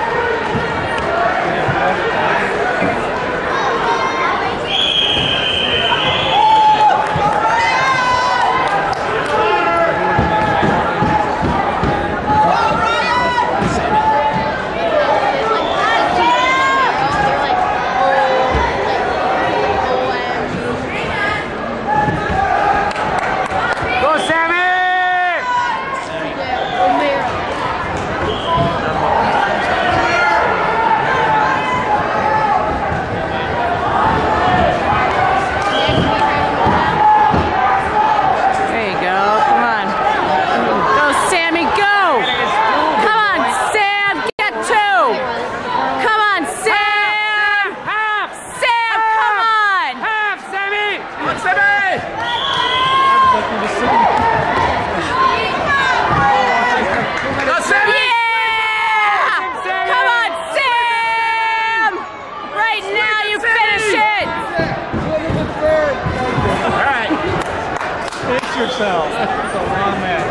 Yourself. It's a long match.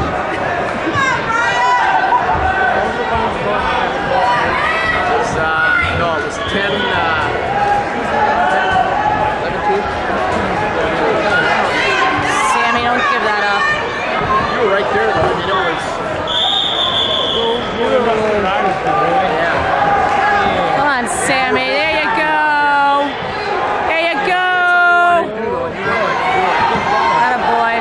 No, it was 10, 11-2. Sammy, don't give that up. You were right there, though. I mean, it was... Yeah. Come on, Sammy. There you go. There you go. Attaboy.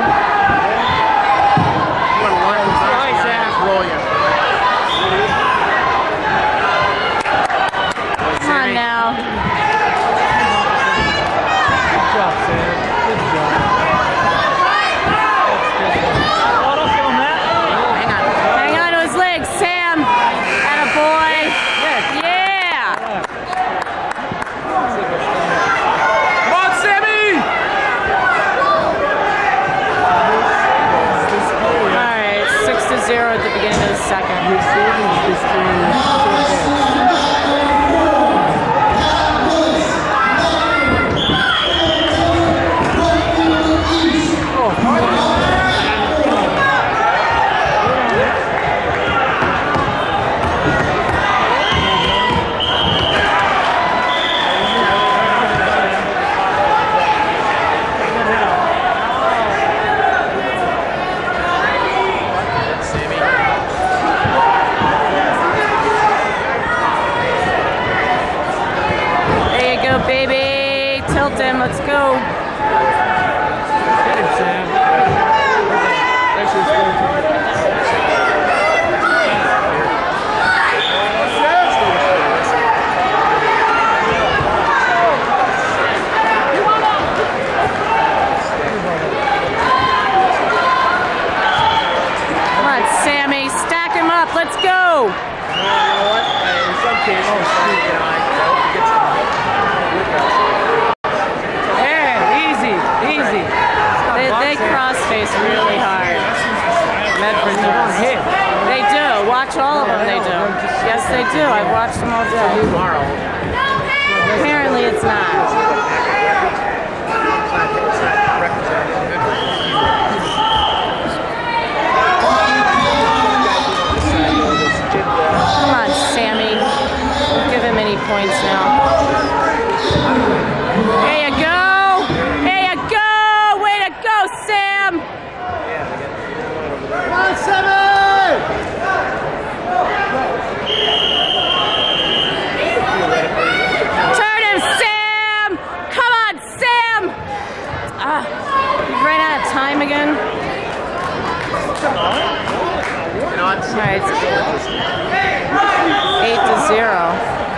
face really hard. Medford does. They do. Watch all of them, they do. Yes, they do. I've watched them all day. Apparently it's not. Come on, Sammy. Don't give him any points now. There you go. There you go. Way to go, Sam. Come on, Sammy! Turn him, Sam. Come on, Sam. You ran out of time again. All right, it's 8-0.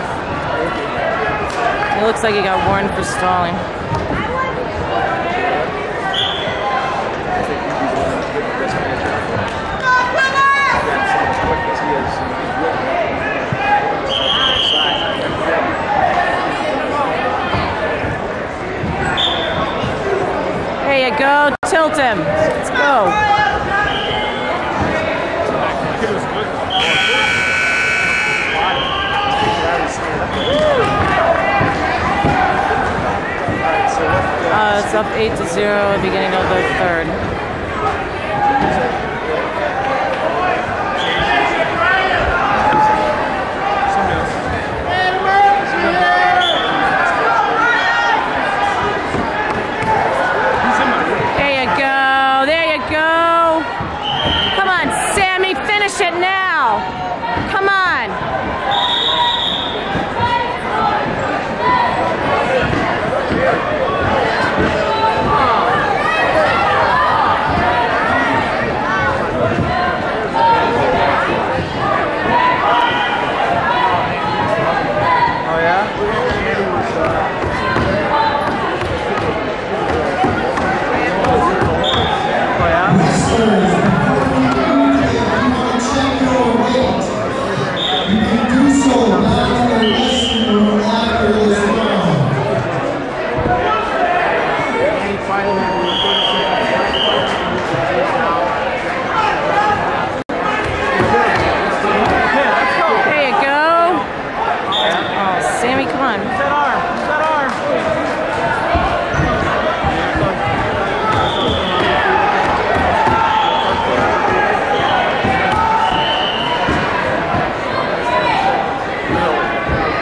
It looks like he got warned for stalling. There you go. Tilt him. Let's go. It's up 8-0 at the beginning of the third. There you go. There you go. Come on, Sammy, finish it now. Come on.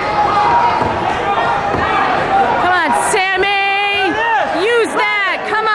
Come on, Sammy! Use that! Come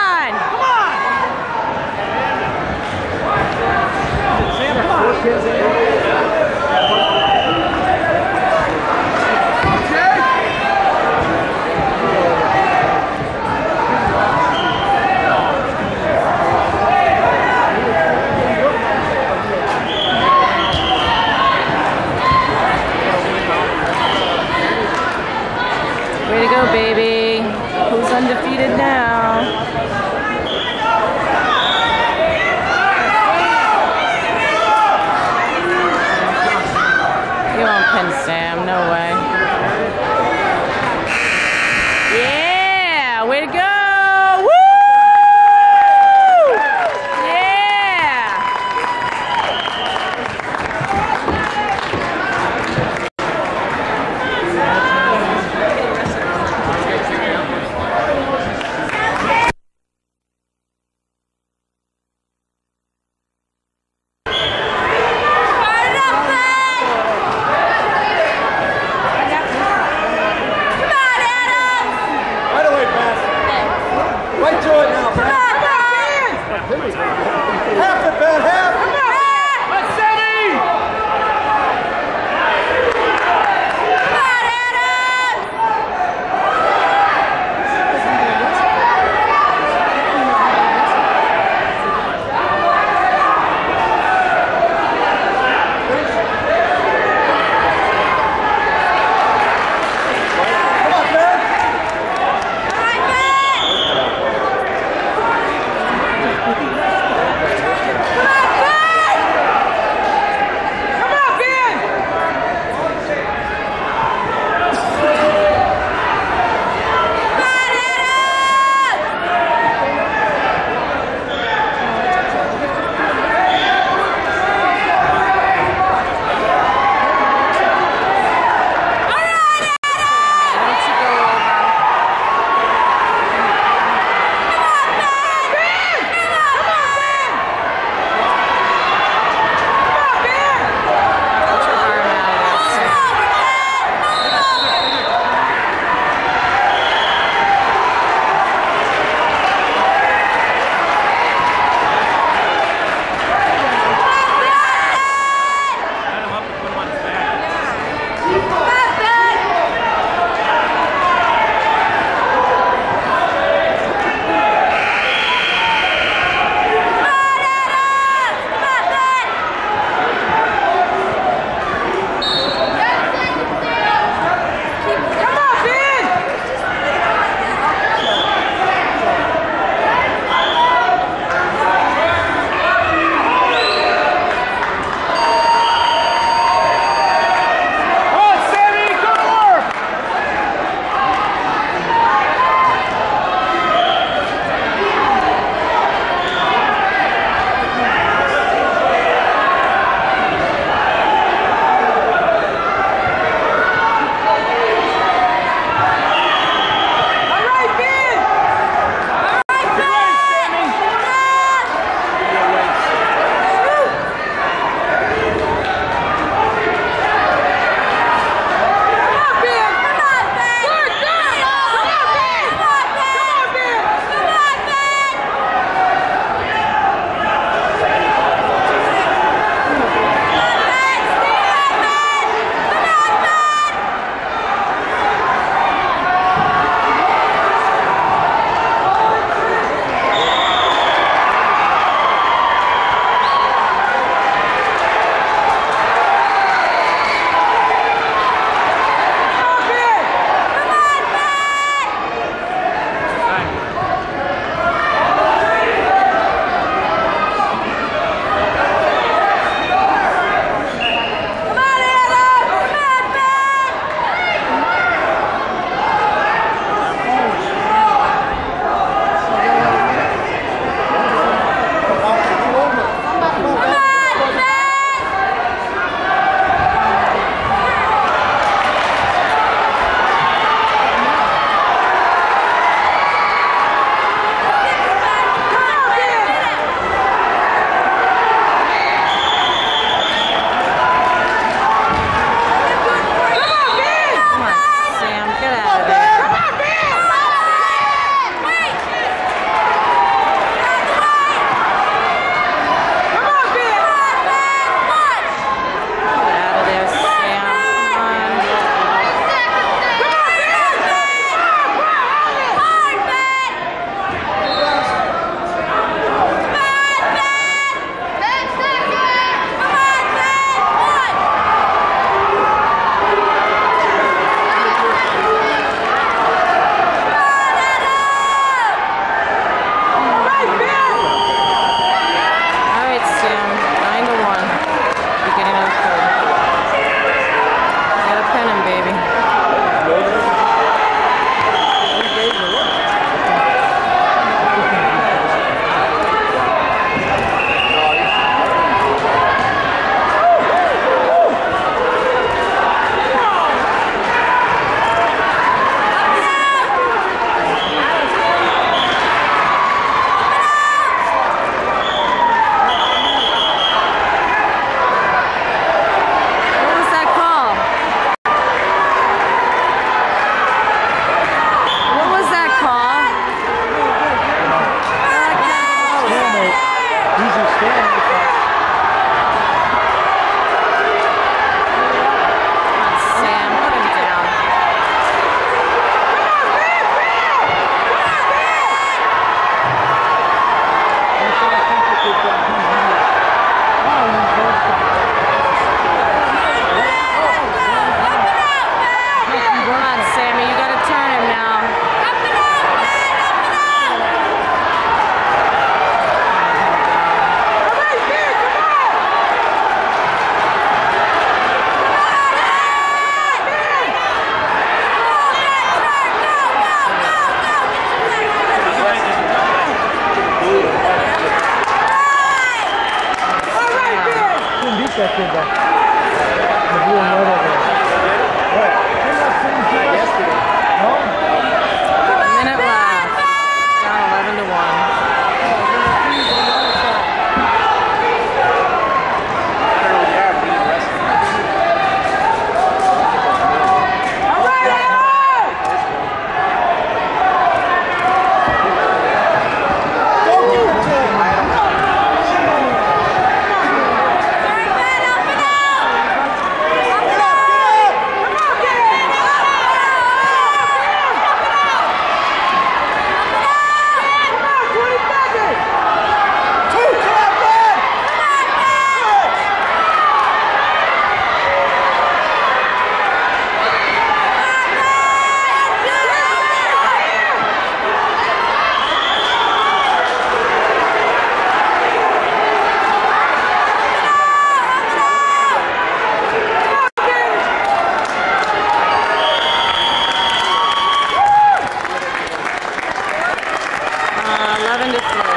11 to 3.